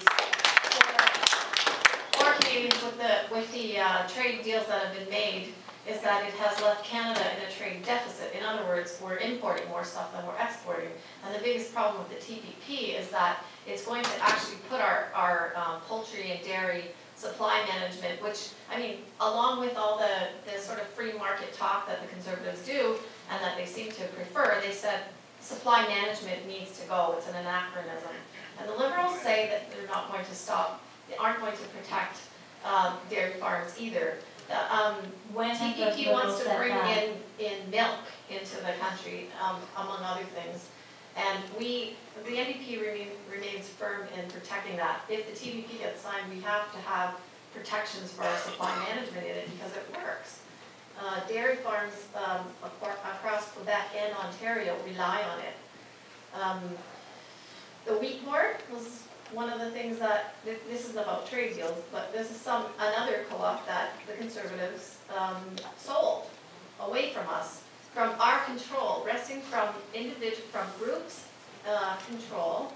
for Canadians with the trade deals that have been made is that it has left Canada in a trade deficit. In other words, we're importing more stuff than we're exporting. And the biggest problem with the TPP is that it's going to actually put our poultry and dairy supply management, which, I mean, along with all the sort of free market talk that the Conservatives do and that they seem to prefer, they said supply management needs to go. It's an anachronism. And the Liberals say that they're not going to stop, they aren't going to protect dairy farms either. When TPP wants to bring in milk into the country, among other things, and the NDP remains firm in protecting that. If the TPP gets signed, we have to have protections for our supply management in it because it works. Dairy farms across Quebec and Ontario rely on it. The wheat board was one of the things that, this is about trade deals, but this is another co-op that the Conservatives sold away from us, from our control, resting from groups control,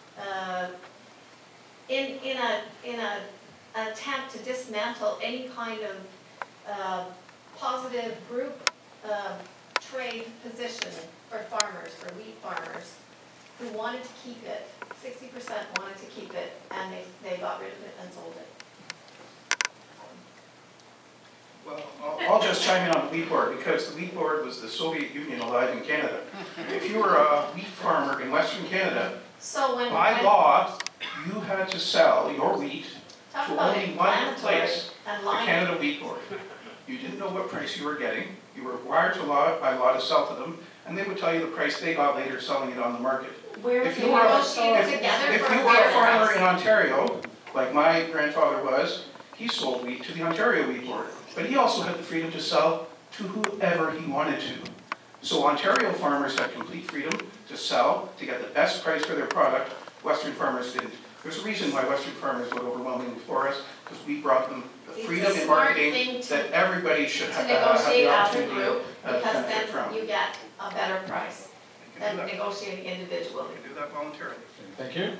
in an attempt to dismantle any kind of positive group trade position for farmers, for wheat farmers, who wanted to keep it. 60% wanted to keep it, and they got rid of it and sold it. Well, I'll just chime in on the wheat board, because the wheat board was the Soviet Union alive in Canada. If you were a wheat farmer in Western Canada, so by law, you had to sell your wheat to only one place, the Canada Wheat Board. You didn't know what price you were getting. You were required by law to sell to them, and they would tell you the price they got later selling it on the market. If you were a farmer in Ontario, like my grandfather was, he sold wheat to the Ontario Wheat Board, but he also had the freedom to sell to whoever he wanted to. So Ontario farmers had complete freedom to sell, to get the best price for their product. Western farmers didn't. There's a reason why Western farmers vote overwhelmingly for us, because we brought them the freedom in marketing that everybody should have the opportunity as a group, because benefit from. You get a better price than negotiating individually. You can do that voluntarily. Thank you.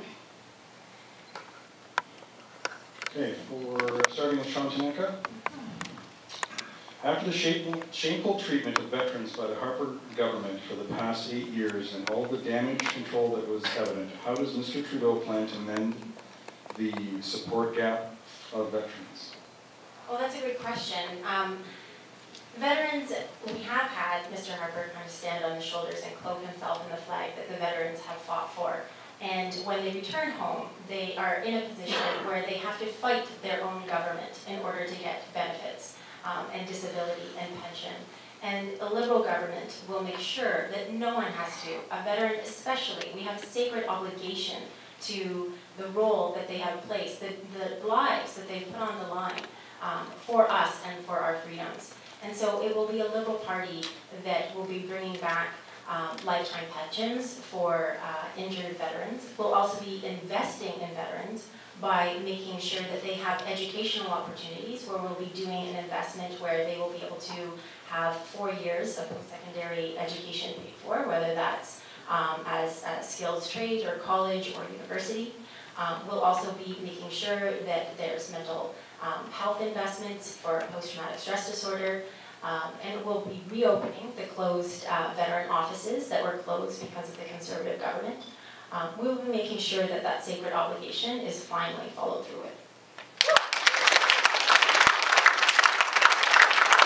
Okay, for starting with Sean Tanaka. After the shameful treatment of veterans by the Harper government for the past 8 years and all the damage control that was evident, how does Mr. Trudeau plan to mend the support gap of veterans? Well, that's a good question. Veterans, we have had Mr. Harper kind of stand on the shoulders and cloak himself in the flag that the veterans have fought for. And when they return home, they are in a position where they have to fight their own government in order to get benefits and disability and pension. And a Liberal government will make sure that no one has to, a veteran especially. We have a sacred obligation to the role that they have placed, the lives that they've put on the line for us and for our freedoms. And so it will be a Liberal Party that will be bringing back lifetime pensions for injured veterans. We'll also be investing in veterans by making sure that they have educational opportunities, where we'll be doing an investment where they will be able to have 4 years of post-secondary education paid for, whether that's as a skills trade or college or university. We'll also be making sure that there's mental health investments for post-traumatic stress disorder, and we'll be reopening the closed veteran offices that were closed because of the Conservative government. We'll be making sure that that sacred obligation is finally followed through with.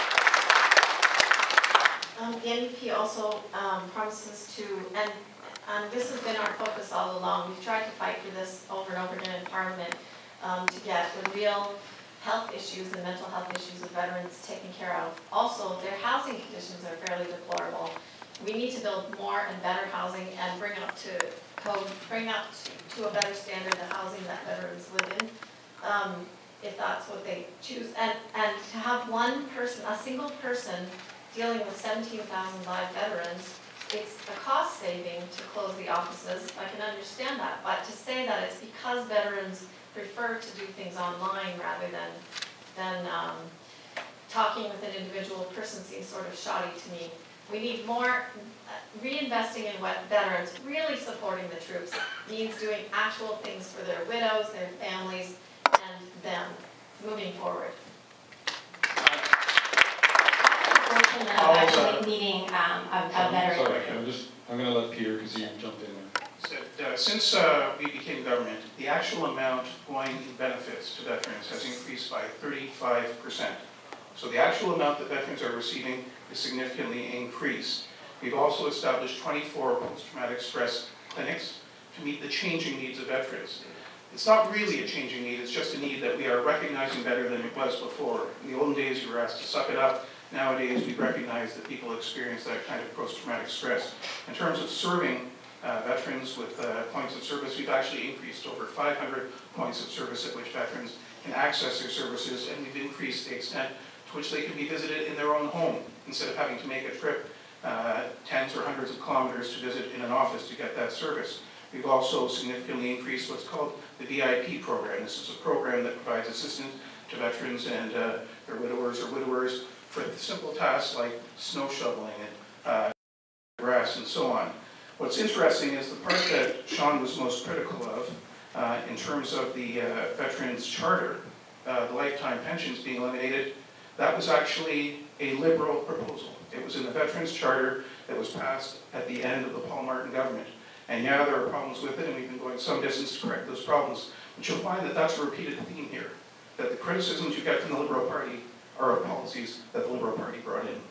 The NDP also promises to, and and this has been our focus all along. We've tried to fight for this over and over again in Parliament to get the real health issues and mental health issues of veterans taken care of. Also, their housing conditions are fairly deplorable. We need to build more and better housing and bring up to code, bring up to a better standard the housing that veterans live in, if that's what they choose. And to have one person, a single person, dealing with 17,000 live veterans, it's a cost saving to close the offices. I can understand that, but to say that it's because veterans prefer to do things online rather than talking with an individual person seems sort of shoddy to me. We need more reinvesting in what veterans, really supporting the troops, means doing actual things for their widows, their families, and them moving forward. Actually meeting a veteran. Sorry, I'm going to let Peter, because you jumped in there. Since we became government, the actual amount going in benefits to veterans has increased by 35%. So the actual amount that veterans are receiving is significantly increased. We've also established 24 post-traumatic stress clinics to meet the changing needs of veterans. It's not really a changing need, it's just a need that we are recognizing better than it was before. In the olden days, you were asked to suck it up. Nowadays, we recognize that people experience that kind of post-traumatic stress. In terms of serving veterans with points of service, we've actually increased over 500 points of service at which veterans can access their services, and we've increased the extent to which they can be visited in their own home instead of having to make a trip tens or hundreds of kilometers to visit in an office to get that service. We've also significantly increased what's called the VIP program. This is a program that provides assistance to veterans and their widowers or widowers for simple tasks like snow shoveling and grass and so on. What's interesting is the part that Sean was most critical of in terms of the Veterans Charter, the lifetime pensions being eliminated, that was actually a Liberal proposal. It was in the Veterans Charter that was passed at the end of the Paul Martin government. And yeah, there are problems with it, and we've been going some distance to correct those problems. But you'll find that that's a repeated theme here, that the criticisms you get from the Liberal Party are of policies that the Liberal Party brought in.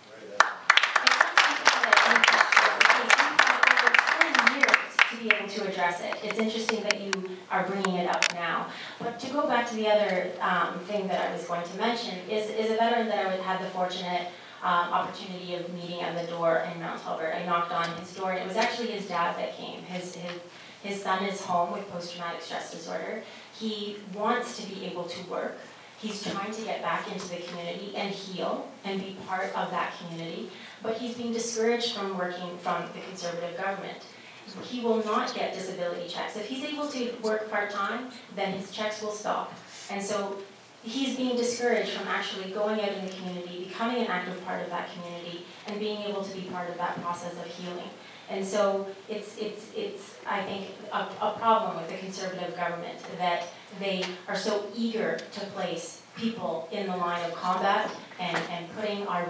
To be able to address it. It's interesting that you are bringing it up now. But to go back to the other thing that I was going to mention is a veteran that I would have the fortunate opportunity of meeting at the door in Mount Albert. I knocked on his door, and it was actually his dad that came. His son is home with post-traumatic stress disorder. He wants to be able to work. He's trying to get back into the community and heal and be part of that community, but he's being discouraged from working from the Conservative government. He will not get disability checks. If he's able to work part-time, then his checks will stop. And so he's being discouraged from actually going out in the community, becoming an active part of that community, and being able to be part of that process of healing. And so it's I think, a problem with the Conservative government that they are so eager to place people in the line of combat and putting our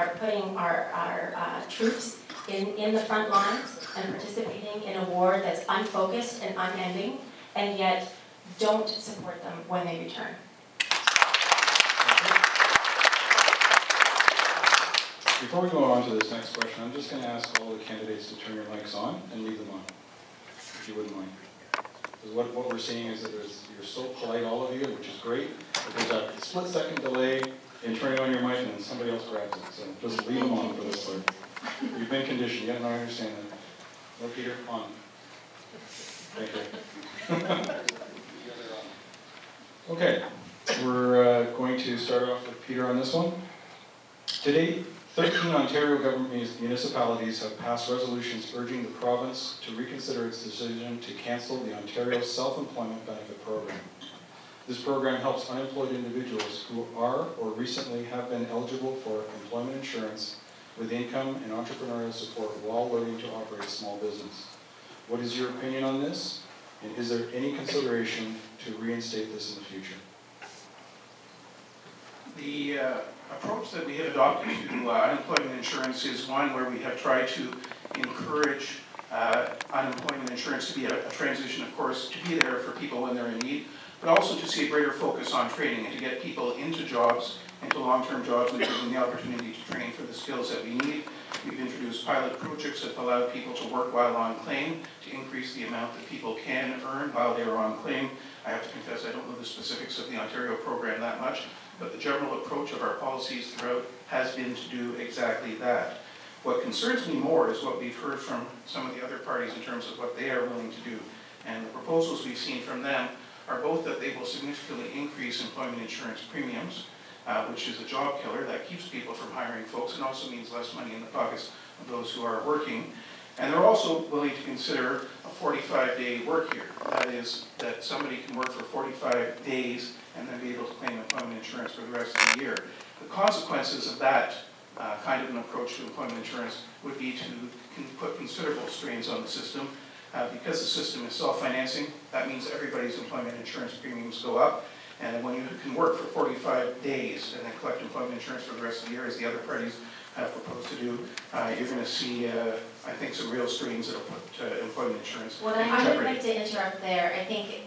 troops in the front lines and participating in a war that's unfocused and unending, and yet don't support them when they return. Before we go on to this next question, I'm just going to ask all the candidates to turn your mics on and leave them on, if you wouldn't mind. Because what we're seeing is that you're so polite, all of you, which is great, but there's a split-second delay in turning on your mic and then somebody else grabs it. So just leave them on for this part. You've been conditioned. Yeah, no, I understand that. No, Peter, on. Thank you. Okay, we're going to start off with Peter on this one. Today, 13 Ontario government municipalities have passed resolutions urging the province to reconsider its decision to cancel the Ontario Self-Employment Benefit Program. This program helps unemployed individuals who are or recently have been eligible for employment insurance with income and entrepreneurial support while learning to operate a small business. What is your opinion on this? And is there any consideration to reinstate this in the future? The approach that we have adopted to unemployment insurance is one where we have tried to encourage unemployment insurance to be a transition, of course, to be there for people when they're in need, but also to see a greater focus on training and to get people into jobs, into long-term jobs, and give them the opportunity to train for the skills that we need. We've introduced pilot projects that allow people to work while on claim, to increase the amount that people can earn while they are on claim. I have to confess I don't know the specifics of the Ontario program that much, but the general approach of our policies throughout has been to do exactly that. What concerns me more is what we've heard from some of the other parties in terms of what they are willing to do. And the proposals we've seen from them are both that they will significantly increase employment insurance premiums, which is a job killer that keeps people from hiring folks and also means less money in the pockets of those who are working. And they're also willing to consider a 45-day work year. That is, that somebody can work for 45 days and then be able to claim employment insurance for the rest of the year. The consequences of that kind of an approach to employment insurance would be to put considerable strains on the system. Because the system is self-financing, that means everybody's employment insurance premiums go up. And when you can work for 45 days and then collect employment insurance for the rest of the year, as the other parties have proposed to do, you're going to see, I think, some real strains that will put employment insurance in jeopardy. I would like to interrupt there. I think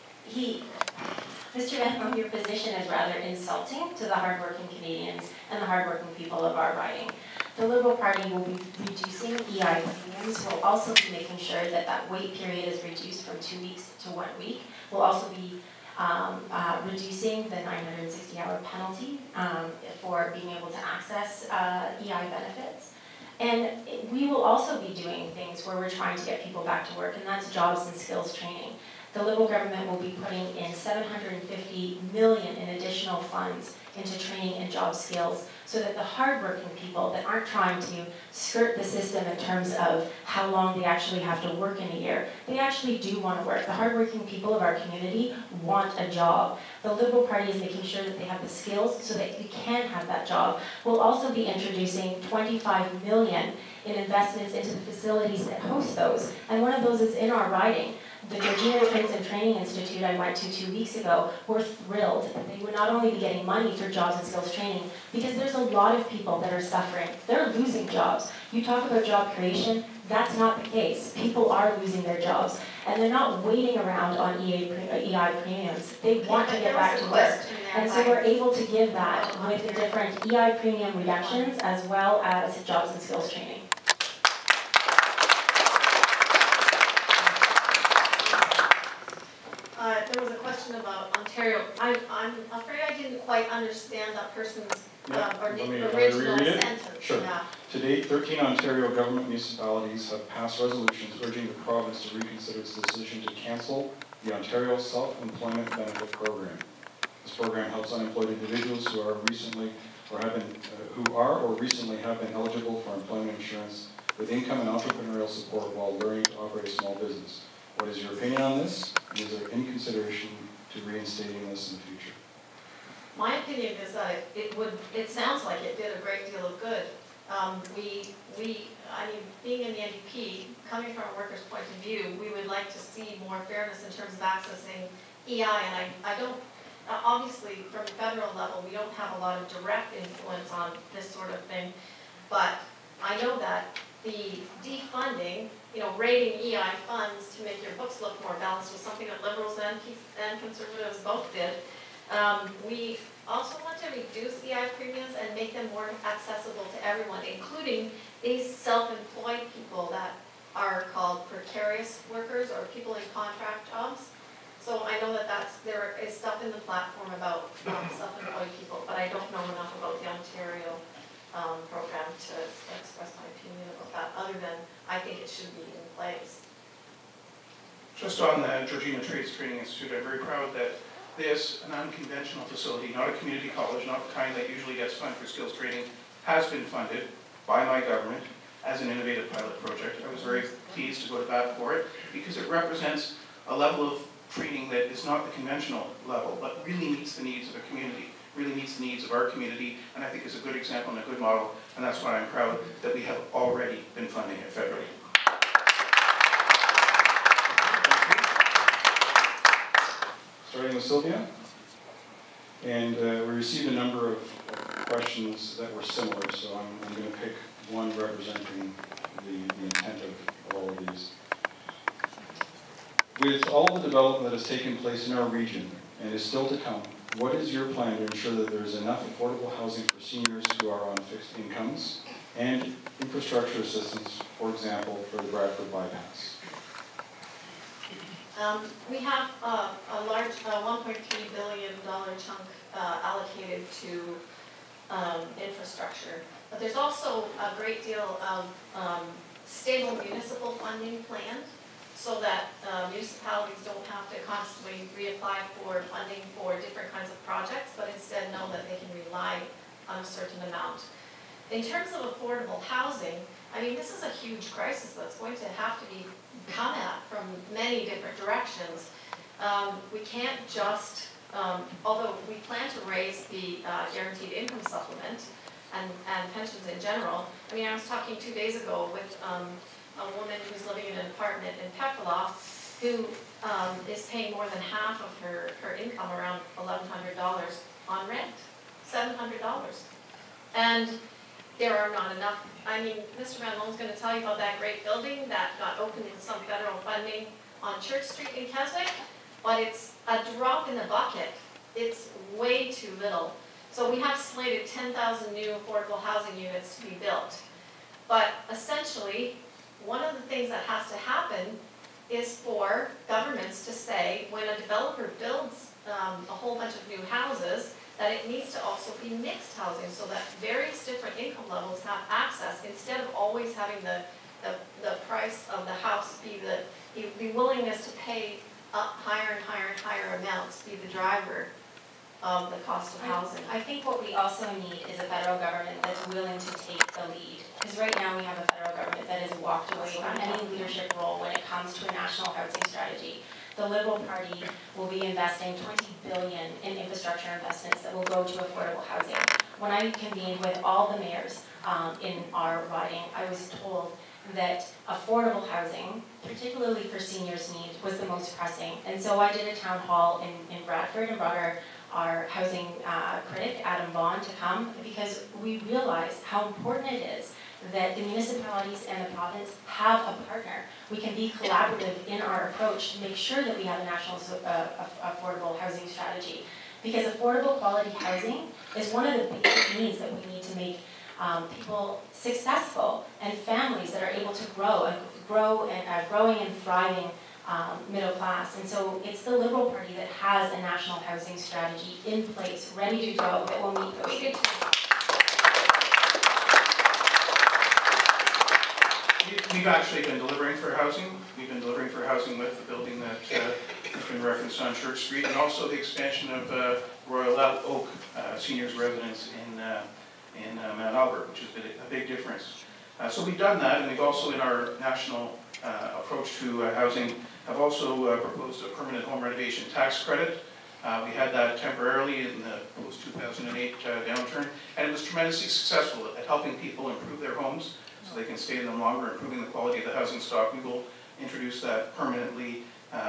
Mr. Benham, your position is rather insulting to the hardworking Canadians and the hardworking people of our riding. The Liberal Party will be reducing EI premiums. We'll also be making sure that that wait period is reduced from 2 weeks to 1 week. We'll also be reducing the 960-hour penalty for being able to access EI benefits. And we will also be doing things where we're trying to get people back to work, and that's jobs and skills training. The Liberal government will be putting in $750 million in additional funds into training and job skills so that the hardworking people that aren't trying to skirt the system in terms of how long they actually have to work in a year, they actually do want to work. The hardworking people of our community want a job. The Liberal Party is making sure that they have the skills so that they can have that job. We'll also be introducing $25 million in investments into the facilities that host those, and one of those is in our riding. The Georgina Trades and Training Institute I went to 2 weeks ago were thrilled that they would not only be getting money for jobs and skills training, because there's a lot of people that are suffering. They're losing jobs. You talk about job creation, that's not the case. People are losing their jobs, and they're not waiting around on EI premiums. They want to get back to work. And so we're able to give that with the different EI premium reductions as well as jobs and skills training. There was a question about Ontario. I'm afraid I didn't quite understand that person's original sentence. Sure. Yeah. To date, 13 Ontario government municipalities have passed resolutions urging the province to reconsider its decision to cancel the Ontario Self-Employment Benefit Program. This program helps unemployed individuals who are recently or have been recently have been eligible for employment insurance with income and entrepreneurial support while learning to operate a small business. What is your opinion on this? And is there any consideration to reinstating this in the future? My opinion is that it sounds like it did a great deal of good. I mean, being in the NDP, coming from a worker's point of view, we would like to see more fairness in terms of accessing EI, and I don't, obviously from the federal level, we don't have a lot of direct influence on this sort of thing, but I know that the defunding, raiding EI funds to make your books look more balanced was something that Liberals and Conservatives both did. We also want to reduce EI premiums and make them more accessible to everyone, including these self-employed people that are called precarious workers or people in contract jobs. So I know that there is stuff in the platform about self-employed people, but I don't know enough about the Ontario program to express my opinion about that, other than I think it should be in place. Just on the Georgina Trades Training Institute, I'm very proud that this, an unconventional facility, not a community college, not the kind that usually gets funded for skills training, has been funded by my government as an innovative pilot project. I was very pleased to go to bat for it because it represents a level of training that is not the conventional level, but really meets the needs of a community, really meets the needs of our community, and I think is a good example and a good model, and that's why I'm proud that we have already been funding it federally. Starting with Sylvia, and we received a number of questions that were similar, so I'm going to pick one representing the intent of all of these. With all the development that has taken place in our region and is still to come, what is your plan to ensure that there is enough affordable housing for seniors who are on fixed incomes? and infrastructure assistance, for example, for the Bradford bypass? We have a large $1.3 billion chunk allocated to infrastructure. But there's also a great deal of stable municipal funding planned so that municipalities don't have to constantly reapply for funding for different kinds of projects, but instead know that they can rely on a certain amount. In terms of affordable housing, I mean, this is a huge crisis that's going to have to be come at from many different directions. We can't just, although we plan to raise the guaranteed income supplement and pensions in general. I mean, I was talking 2 days ago with a woman who's living in an apartment in Pefferlaw who is paying more than half of her income, around $1,100 on rent, $700. And there are not enough. I mean, Mr. Manlone's going to tell you about that great building that got opened with some federal funding on Church Street in Keswick, but it's a drop in the bucket. It's way too little. So we have slated 10,000 new affordable housing units to be built. But essentially, one of the things that has to happen is for governments to say, when a developer builds a whole bunch of new houses, that it needs to also be mixed housing so that various different income levels have access, instead of always having the price of the house be the willingness to pay up higher and higher and higher amounts be the driver of the cost of housing. I think what we also need is a federal government that's willing to take the lead. Because right now we have a federal government that has walked away from any leadership role when it comes to a national housing strategy. The Liberal Party will be investing $20 billion in infrastructure investments that will go to affordable housing. When I convened with all the mayors in our riding, I was told that affordable housing, particularly for seniors' needs, was the most pressing. And so I did a town hall in Bradford and brought our housing critic, Adam Vaughn, to come, because we realize how important it is that the municipalities and the province have a partner. We can be collaborative in our approach to make sure that we have a national affordable housing strategy. Because affordable quality housing is one of the basic needs that we need to make people successful and families that are able to grow and growing and thriving middle class. And so it's the Liberal Party that has a national housing strategy in place, ready to go, that will meet those needs. We've actually been delivering for housing. We've been delivering for housing with the building that has been referenced on Church Street, and also the expansion of Royal Oak Seniors Residence in Mount Albert, which has been a big difference. So we've done that, and we've also, in our national approach to housing, have also proposed a permanent home renovation tax credit. We had that temporarily in the post-2008 downturn, and it was tremendously successful at helping people improve their homes so they can stay in them longer, improving the quality of the housing stock. We will introduce that permanently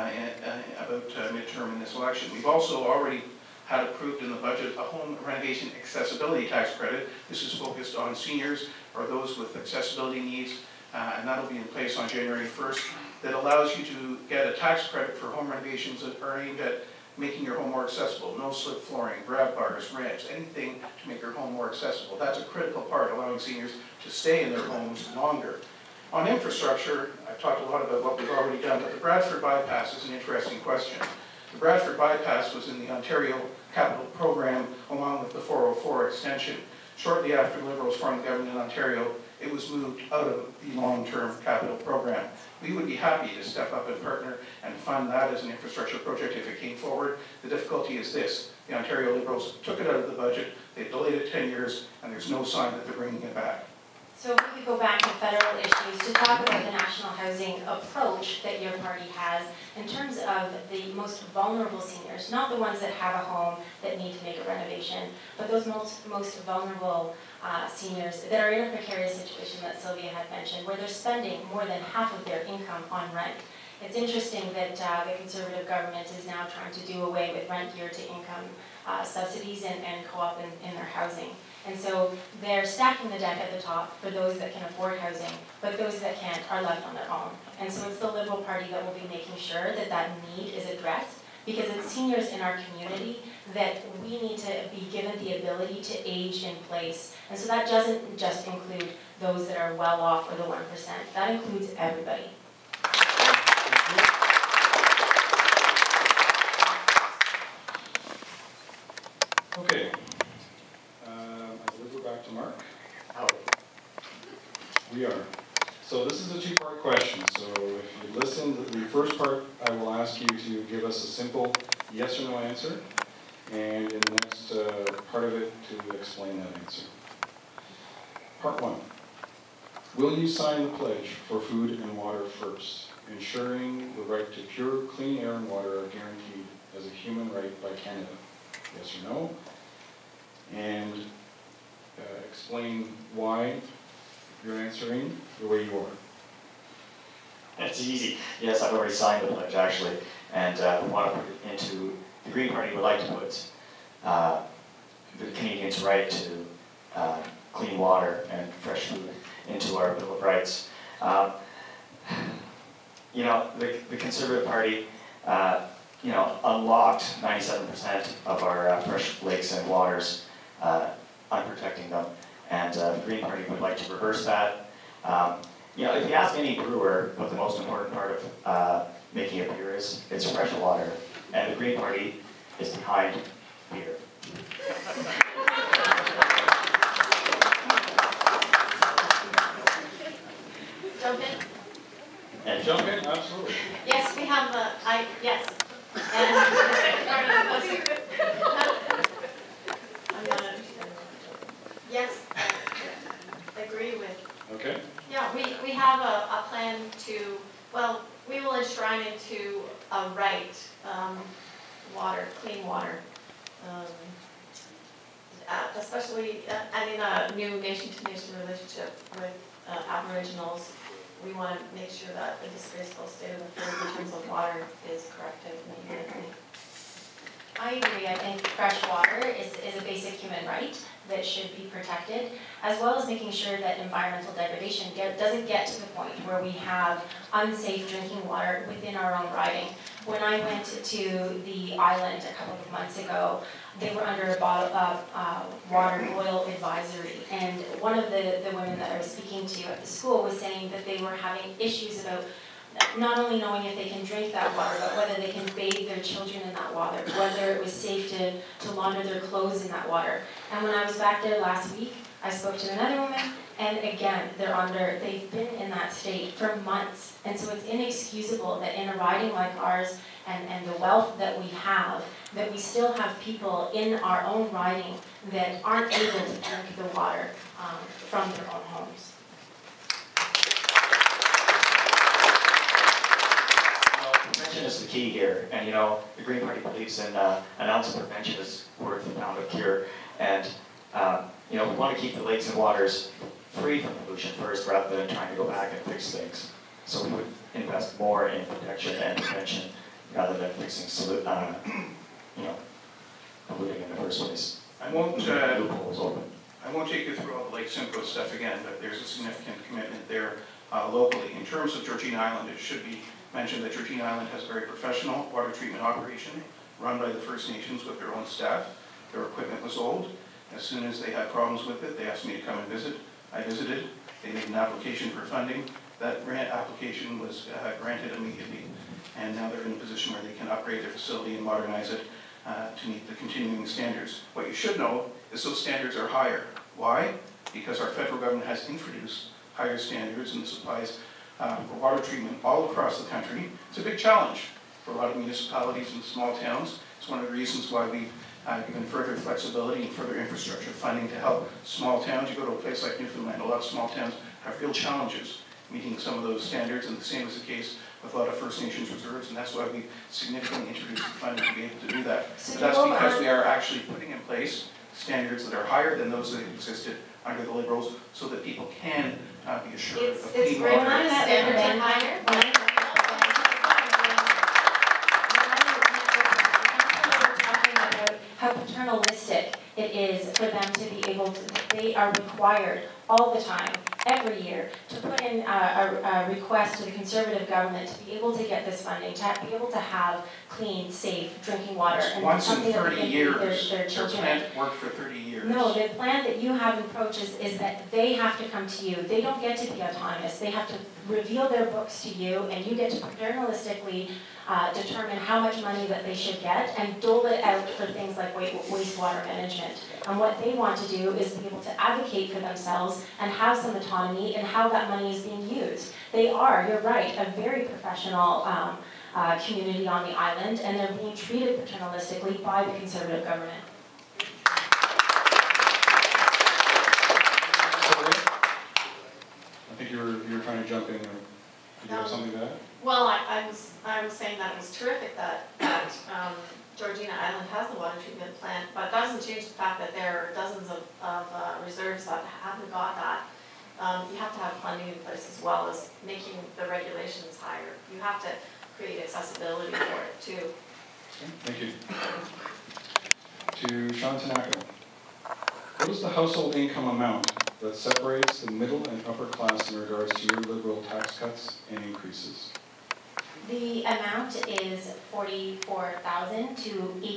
about midterm in this election. We've also already had approved in the budget a home renovation accessibility tax credit. This is focused on seniors or those with accessibility needs, and that'll be in place on January 1st. That allows you to get a tax credit for home renovations that are aimed at making your home more accessible. No slip flooring, grab bars, ramps, anything to make your home more accessible. That's a critical part, allowing seniors to stay in their homes longer. On infrastructure, I've talked a lot about what we've already done, but the Bradford bypass is an interesting question. The Bradford bypass was in the Ontario Capital Program along with the 404 extension. Shortly after the Liberals formed the government in Ontario, it was moved out of the long-term capital program. We would be happy to step up and partner and fund that as an infrastructure project if it came forward. The difficulty is this: the Ontario Liberals took it out of the budget, they delayed it 10 years, and there's no sign that they're bringing it back. So if we could go back to federal issues to talk about the national housing approach that your party has in terms of the most vulnerable seniors, not the ones that have a home that need to make a renovation, but those most vulnerable seniors that are in a precarious situation that Sylvia had mentioned, where they're spending more than half of their income on rent. It's interesting that the Conservative government is now trying to do away with rent geared to income subsidies and co-op in their housing. And so they're stacking the deck at the top for those that can afford housing, but those that can't are left on their own. And so it's the Liberal Party that will be making sure that that need is addressed, because it's seniors in our community that we need to be given the ability to age in place. And so that doesn't just include those that are well off or the 1%. That includes everybody. Okay. I believe we're back to Mark. Oh. We are. So this is a two-part question. So if you listen, the first part, I will ask you to give us a simple yes or no answer, and in the next part of it, to explain that answer. Part one. Will you sign the pledge for food and water first, ensuring the right to pure, clean air and water are guaranteed as a human right by Canada? Yes or no? And explain why you're answering the way you are. It's easy. Yes, I've already signed the pledge, actually, and we want to put it into, the Green Party would like to put the Canadians' right to clean water and fresh food into our Bill of Rights. You know, the Conservative Party, you know, unlocked 97% of our fresh lakes and waters, unprotecting them, and the Green Party would like to reverse that. You know, if you ask any brewer what the most important part of making a beer is, it's fresh water, and the Green Party is behind beer. Jump in? And Jump in, absolutely. Yes, we have yes. And I'm not understanding. Yes, I agree with. Okay. Yeah, we have a plan to, well, we will enshrine it to a right, water, clean water. Especially, and in a new nation-to-nation relationship with Aboriginals, we want to make sure that the disgraceful state of affairs in terms of water is corrected immediately. I agree. I think fresh water is a basic human right that should be protected, as well as making sure that environmental degradation doesn't get to the point where we have unsafe drinking water within our own riding. When I went to the island a couple of months ago, they were under a water boil advisory, and one of the women that I was speaking to at the school was saying that they were having issues about not only knowing if they can drink that water, but whether they can bathe their children in that water, whether it was safe to launder their clothes in that water. And when I was back there last week, I spoke to another woman, and again, they've been in that state for months. And so it's inexcusable that in a riding like ours, and the wealth that we have, that we still have people in our own riding that aren't able to drink the water from their own homes. Prevention is the key here, and you know, the Green Party believes in an ounce of prevention is worth a pound of cure, and you know, we want to keep the lakes and waters free from pollution first, rather than trying to go back and fix things. So we would invest more in protection and prevention, rather than fixing, you know, polluting in the first place. I won't Loopholes open. I won't take you through all the York-Simcoe stuff again, but there's a significant commitment there locally. In terms of Georgina Island, it should be mentioned that Georgina Island has a very professional water treatment operation run by the First Nations with their own staff. Their equipment was old. As soon as they had problems with it, they asked me to come and visit. I visited. They made an application for funding. That grant application was granted immediately, and now they're in a position where they can upgrade their facility and modernize it to meet the continuing standards. What you should know is those standards are higher. Why? Because our federal government has introduced higher standards and supplies for water treatment all across the country. It's a big challenge for a lot of municipalities and small towns. It's one of the reasons why we've given further flexibility and further infrastructure funding to help small towns. You go to a place like Newfoundland, a lot of small towns have real challenges meeting some of those standards, and the same is the case with a lot of First Nations reserves, and that's why we've significantly introduced the funding to be able to do that. But that's because we are actually putting in place standards that are higher than those that existed under the Liberals, so that people can be assured of clean water. When I met with Ben, we were talking about how paternalistic it is for them to be able to, they they are required all the time, every year, to put in a request to the Conservative government to be able to get this funding, to be able to have clean, safe drinking water. And once in something that 30 they can years. feed their Their children. plan worked for 30 years. No, the plan that you have in approaches is that they have to come to you. They don't get to be autonomous. They have to reveal their books to you, and you get to journalistically determine how much money that they should get and dole it out for things like wastewater management. And what they want to do is be able to advocate for themselves and have some autonomy in how that money is being used. They are, you're right, a very professional community on the island, and they're being treated paternalistically by the Conservative government. I think you were trying to jump in, or did you have something to add? Well, I was saying that it was terrific that Georgina Island has the water treatment plant, but that doesn't change the fact that there are dozens of reserves that haven't got that. You have to have funding in place as well as making the regulations higher. You have to create accessibility for it too. Okay, thank you. To Sean Tanaka. What is the household income amount that separates the middle and upper class in regards to your Liberal tax cuts and increases? The amount is $44,000 to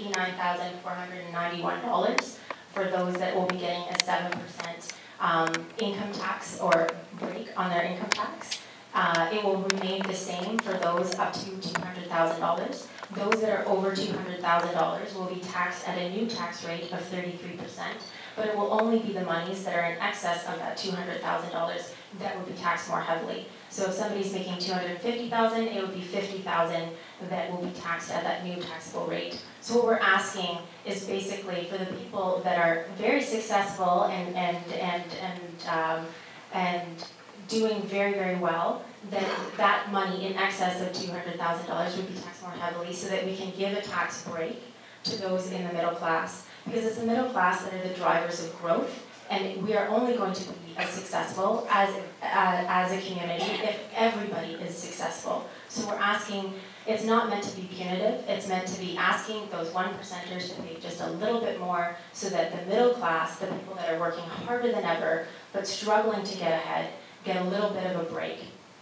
$89,491 for those that will be getting a 7% income tax or break on their income tax. It will remain the same for those up to $200,000. Those that are over $200,000 will be taxed at a new tax rate of 33%, but it will only be the monies that are in excess of that $200,000 that would be taxed more heavily. So if somebody's making $250,000, it would be $50,000 that will be taxed at that new taxable rate. So what we're asking is basically for the people that are very successful and doing very, very well, that money in excess of $200,000 would be taxed more heavily so that we can give a tax break to those in the middle class. Because it's the middle class that are the drivers of growth, and we are only going to be as successful as a community if everybody is successful. So we're asking, it's not meant to be punitive, it's meant to be asking those 1%ers to pay just a little bit more so that the middle class, the people that are working harder than ever, but struggling to get ahead, get a little bit of a break.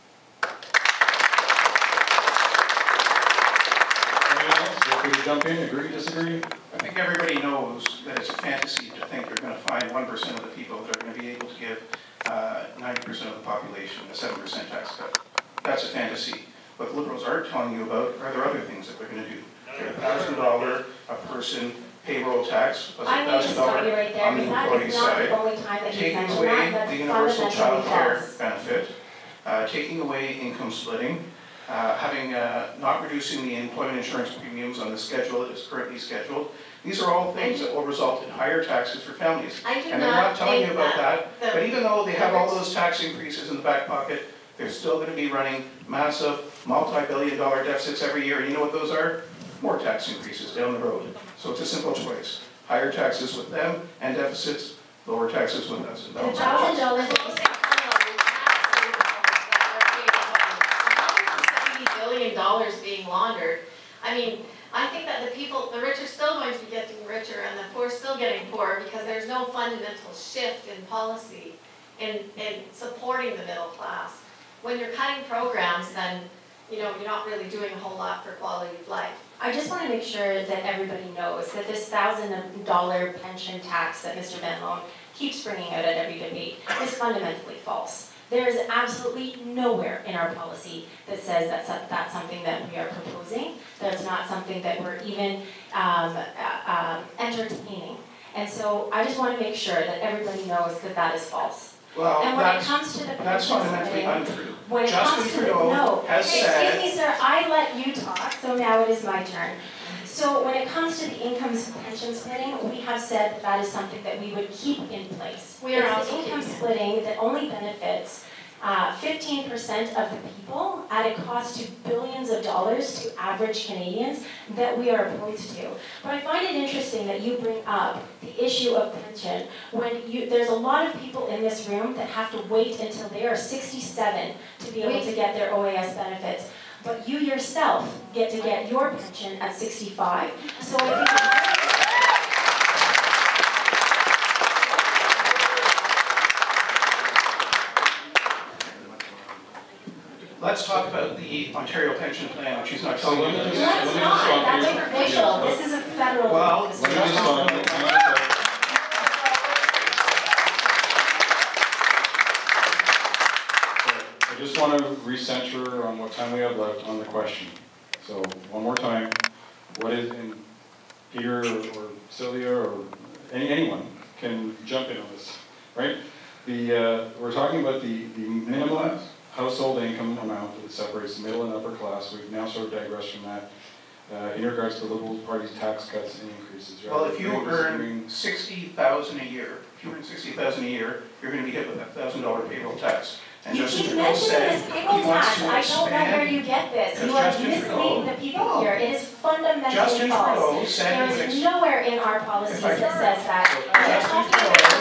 Anyone else? Feel free to jump in, agree, disagree? I think everybody knows that it's a fantasy to think you're going to find 1% of the people that are going to be able to give 90% of the population a 7% tax cut. That's a fantasy. What the Liberals aren't telling you about are there other things that they're going to do. $1,000 a person payroll tax plus $1,000 on the employee side, taking away the universal child care benefit, taking away income splitting, not reducing the employment insurance premiums on the schedule that is currently scheduled. These are all things that will result in higher taxes for families. And they're not telling you about that, but even though they have all those tax increases in the back pocket, they're still going to be running massive multi-billion-dollar deficits every year. And you know what those are? More tax increases down the road. So it's a simple choice. Higher taxes with them and deficits, lower taxes with us. And balance our lives. $170 billion being laundered. I mean, I think that the rich are still going to be getting richer and the poor still getting poorer because there's no fundamental shift in policy in supporting the middle class. When you're cutting programs, then you're not really doing a whole lot for quality of life. I just want to make sure that everybody knows that this $1,000 pension tax that Mr. Van Loan keeps bringing out at every debate is fundamentally false. There is absolutely nowhere in our policy that says that's something that we are proposing. That's not something that we're even entertaining. And so I just want to make sure that everybody knows that that is false. Well, and when it comes to the that's fundamentally untrue. When it comes to excuse me, sir, I let you talk, so now it is my turn. So when it comes to the income pension splitting, we have said that is something that we would keep in place. It's the income splitting that only benefits 15% of the people at a cost to billions of dollars to average Canadians that we are opposed to. But I find it interesting that you bring up the issue of pension when there's a lot of people in this room that have to wait until they are 67 to be able to get their OAS benefits. But you yourself get to get your pension at 65. So I think Let's talk about the Ontario pension plan, which is not So telling you. let me Let's just not, stop that's you. provincial, this is a federal. Well, Let me just stop you. I just want to recenter on what time we have left on the question. So one more time, what is, and Peter or Sylvia or anyone can jump in on this, right? We're talking about the minimum household income amount that separates the middle and upper class. We've now sort of digressed from that in regards to the Liberal Party's tax cuts and increases. Right? Well, if you earn $60,000 a year, you're going to be hit with a $1,000 payroll tax. And You Justin keep Trudeau said mentioning this payroll he wants tax, to I don't know where expand. you get this. Because You are Justin misleading the Trudeau- people here. It is fundamentally Justin false. Trudeau said he would There is nowhere in our policies If I- that says that. Justin You're talking Trudeau-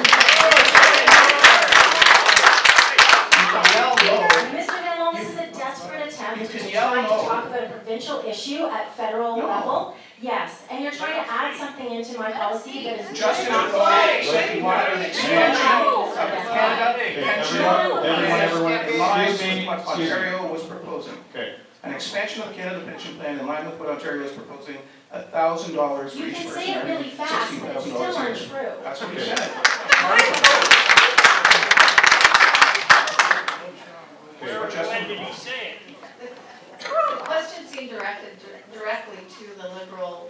Mr. Van Loan, this is a desperate attempt You to can yell try to no. talk about a provincial issue at federal No. level. Yes, and you're trying to add something into my policy that is Justin not Trudeau correct. said he wanted an No. expansion No. of the Canada pension Everyone, in line excuse me, with what excuse me. Ontario was proposing. Okay. An expansion of the Canada pension plan in line with what Ontario is proposing, $1,000 for You each can person say it really earning fast, but it's still $16,000 a year. untrue. That's what he Okay. said. When did he say it? The question seemed directed directly to the Liberal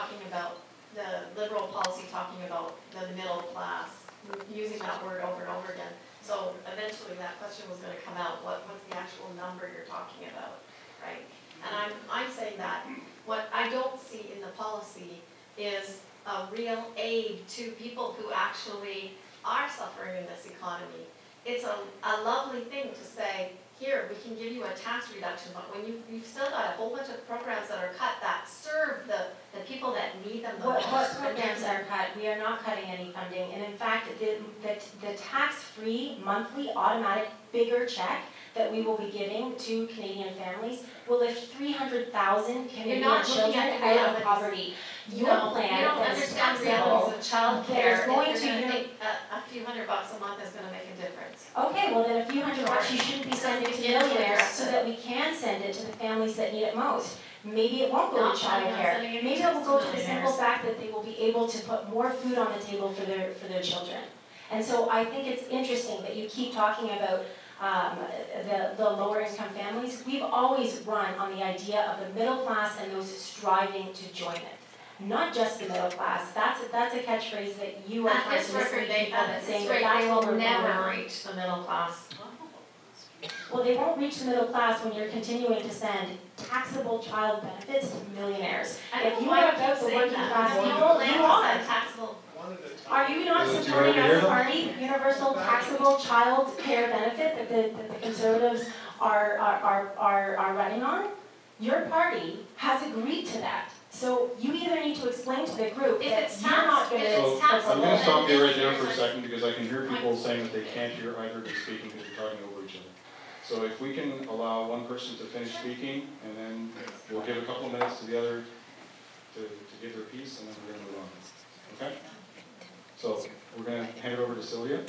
policy talking about the middle class, using that word over and over again. So eventually that question was going to come out, what's the actual number you're talking about, right? And I'm saying that what I don't see in the policy is a real aid to people who actually are suffering in this economy. It's a lovely thing to say, here, we can give you a tax reduction, but when you've still got a whole bunch of programs that are cut that serve the people that need them the most. What programs are cut? We are not cutting any funding, and in fact, the tax-free monthly automatic bigger check that we will be giving to Canadian families will lift 300,000 Canadian children out of poverty. Your plan You don't that is understand taxable. realities of childcare. There's If going you're to gonna be- think a few $100 a month is gonna make a difference. Okay, well then a few $100 you shouldn't be sending to millionaires so that we can send it to the families that need it most. Maybe it won't go Not to planning on childcare. sending any Maybe it will checks go to to the simple millionaires. fact that they will be able to put more food on the table for their children. And so I think it's interesting that you keep talking about the lower income families. We've always run on the idea of the middle class and those striving to join it. Not just the middle class. That's a catchphrase that you are At trying this to mislead record, they, people that at saying this that rate, that's they what will we're never on. reach the middle class. Well, they won't reach the middle class when you're continuing to send taxable child benefits to millionaires. I If don't you know why are you keep about the saying working that. class You people, don't plan you to are. send taxable. Are you not Did you supporting already hear as a them? party universal taxable child care benefit that the Conservatives are running on? Your party has agreed to that. So you either need to explain to the group If that it's you're not taxed, going if to. it's So taxable, I'm going to stop you right there then for a millionaires second because I can hear people saying that they can't hear either of you speaking because you're talking over each other. So if we can allow one person to finish speaking and then we'll give a couple of minutes to the other to give their piece and then we're going to move on. Okay? So we're going to hand it over to Sylvia.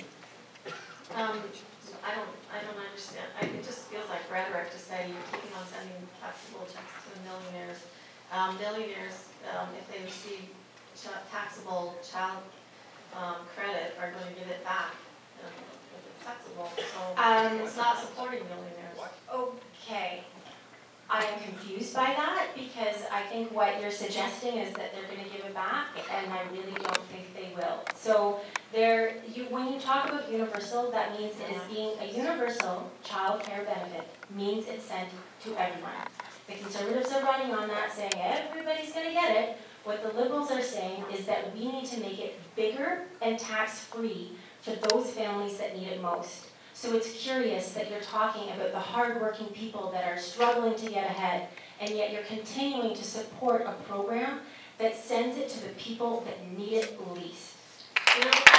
I don't understand. It just feels like rhetoric to say you're keeping on sending taxable checks to millionaires. Millionaires, if they receive taxable child credit, are going to give it back if it's taxable. So it's not supporting millionaires. Okay. I am confused by that because I think what you're suggesting is that they're going to give it back, and I really don't think they will. So when you talk about universal, that means it is being a universal child care benefit means it's sent to everyone. The Conservatives are running on that, saying everybody's going to get it. What the Liberals are saying is that we need to make it bigger and tax-free for those families that need it most. So it's curious that you're talking about the hardworking people that are struggling to get ahead, and yet you're continuing to support a program that sends it to the people that need it least. You know,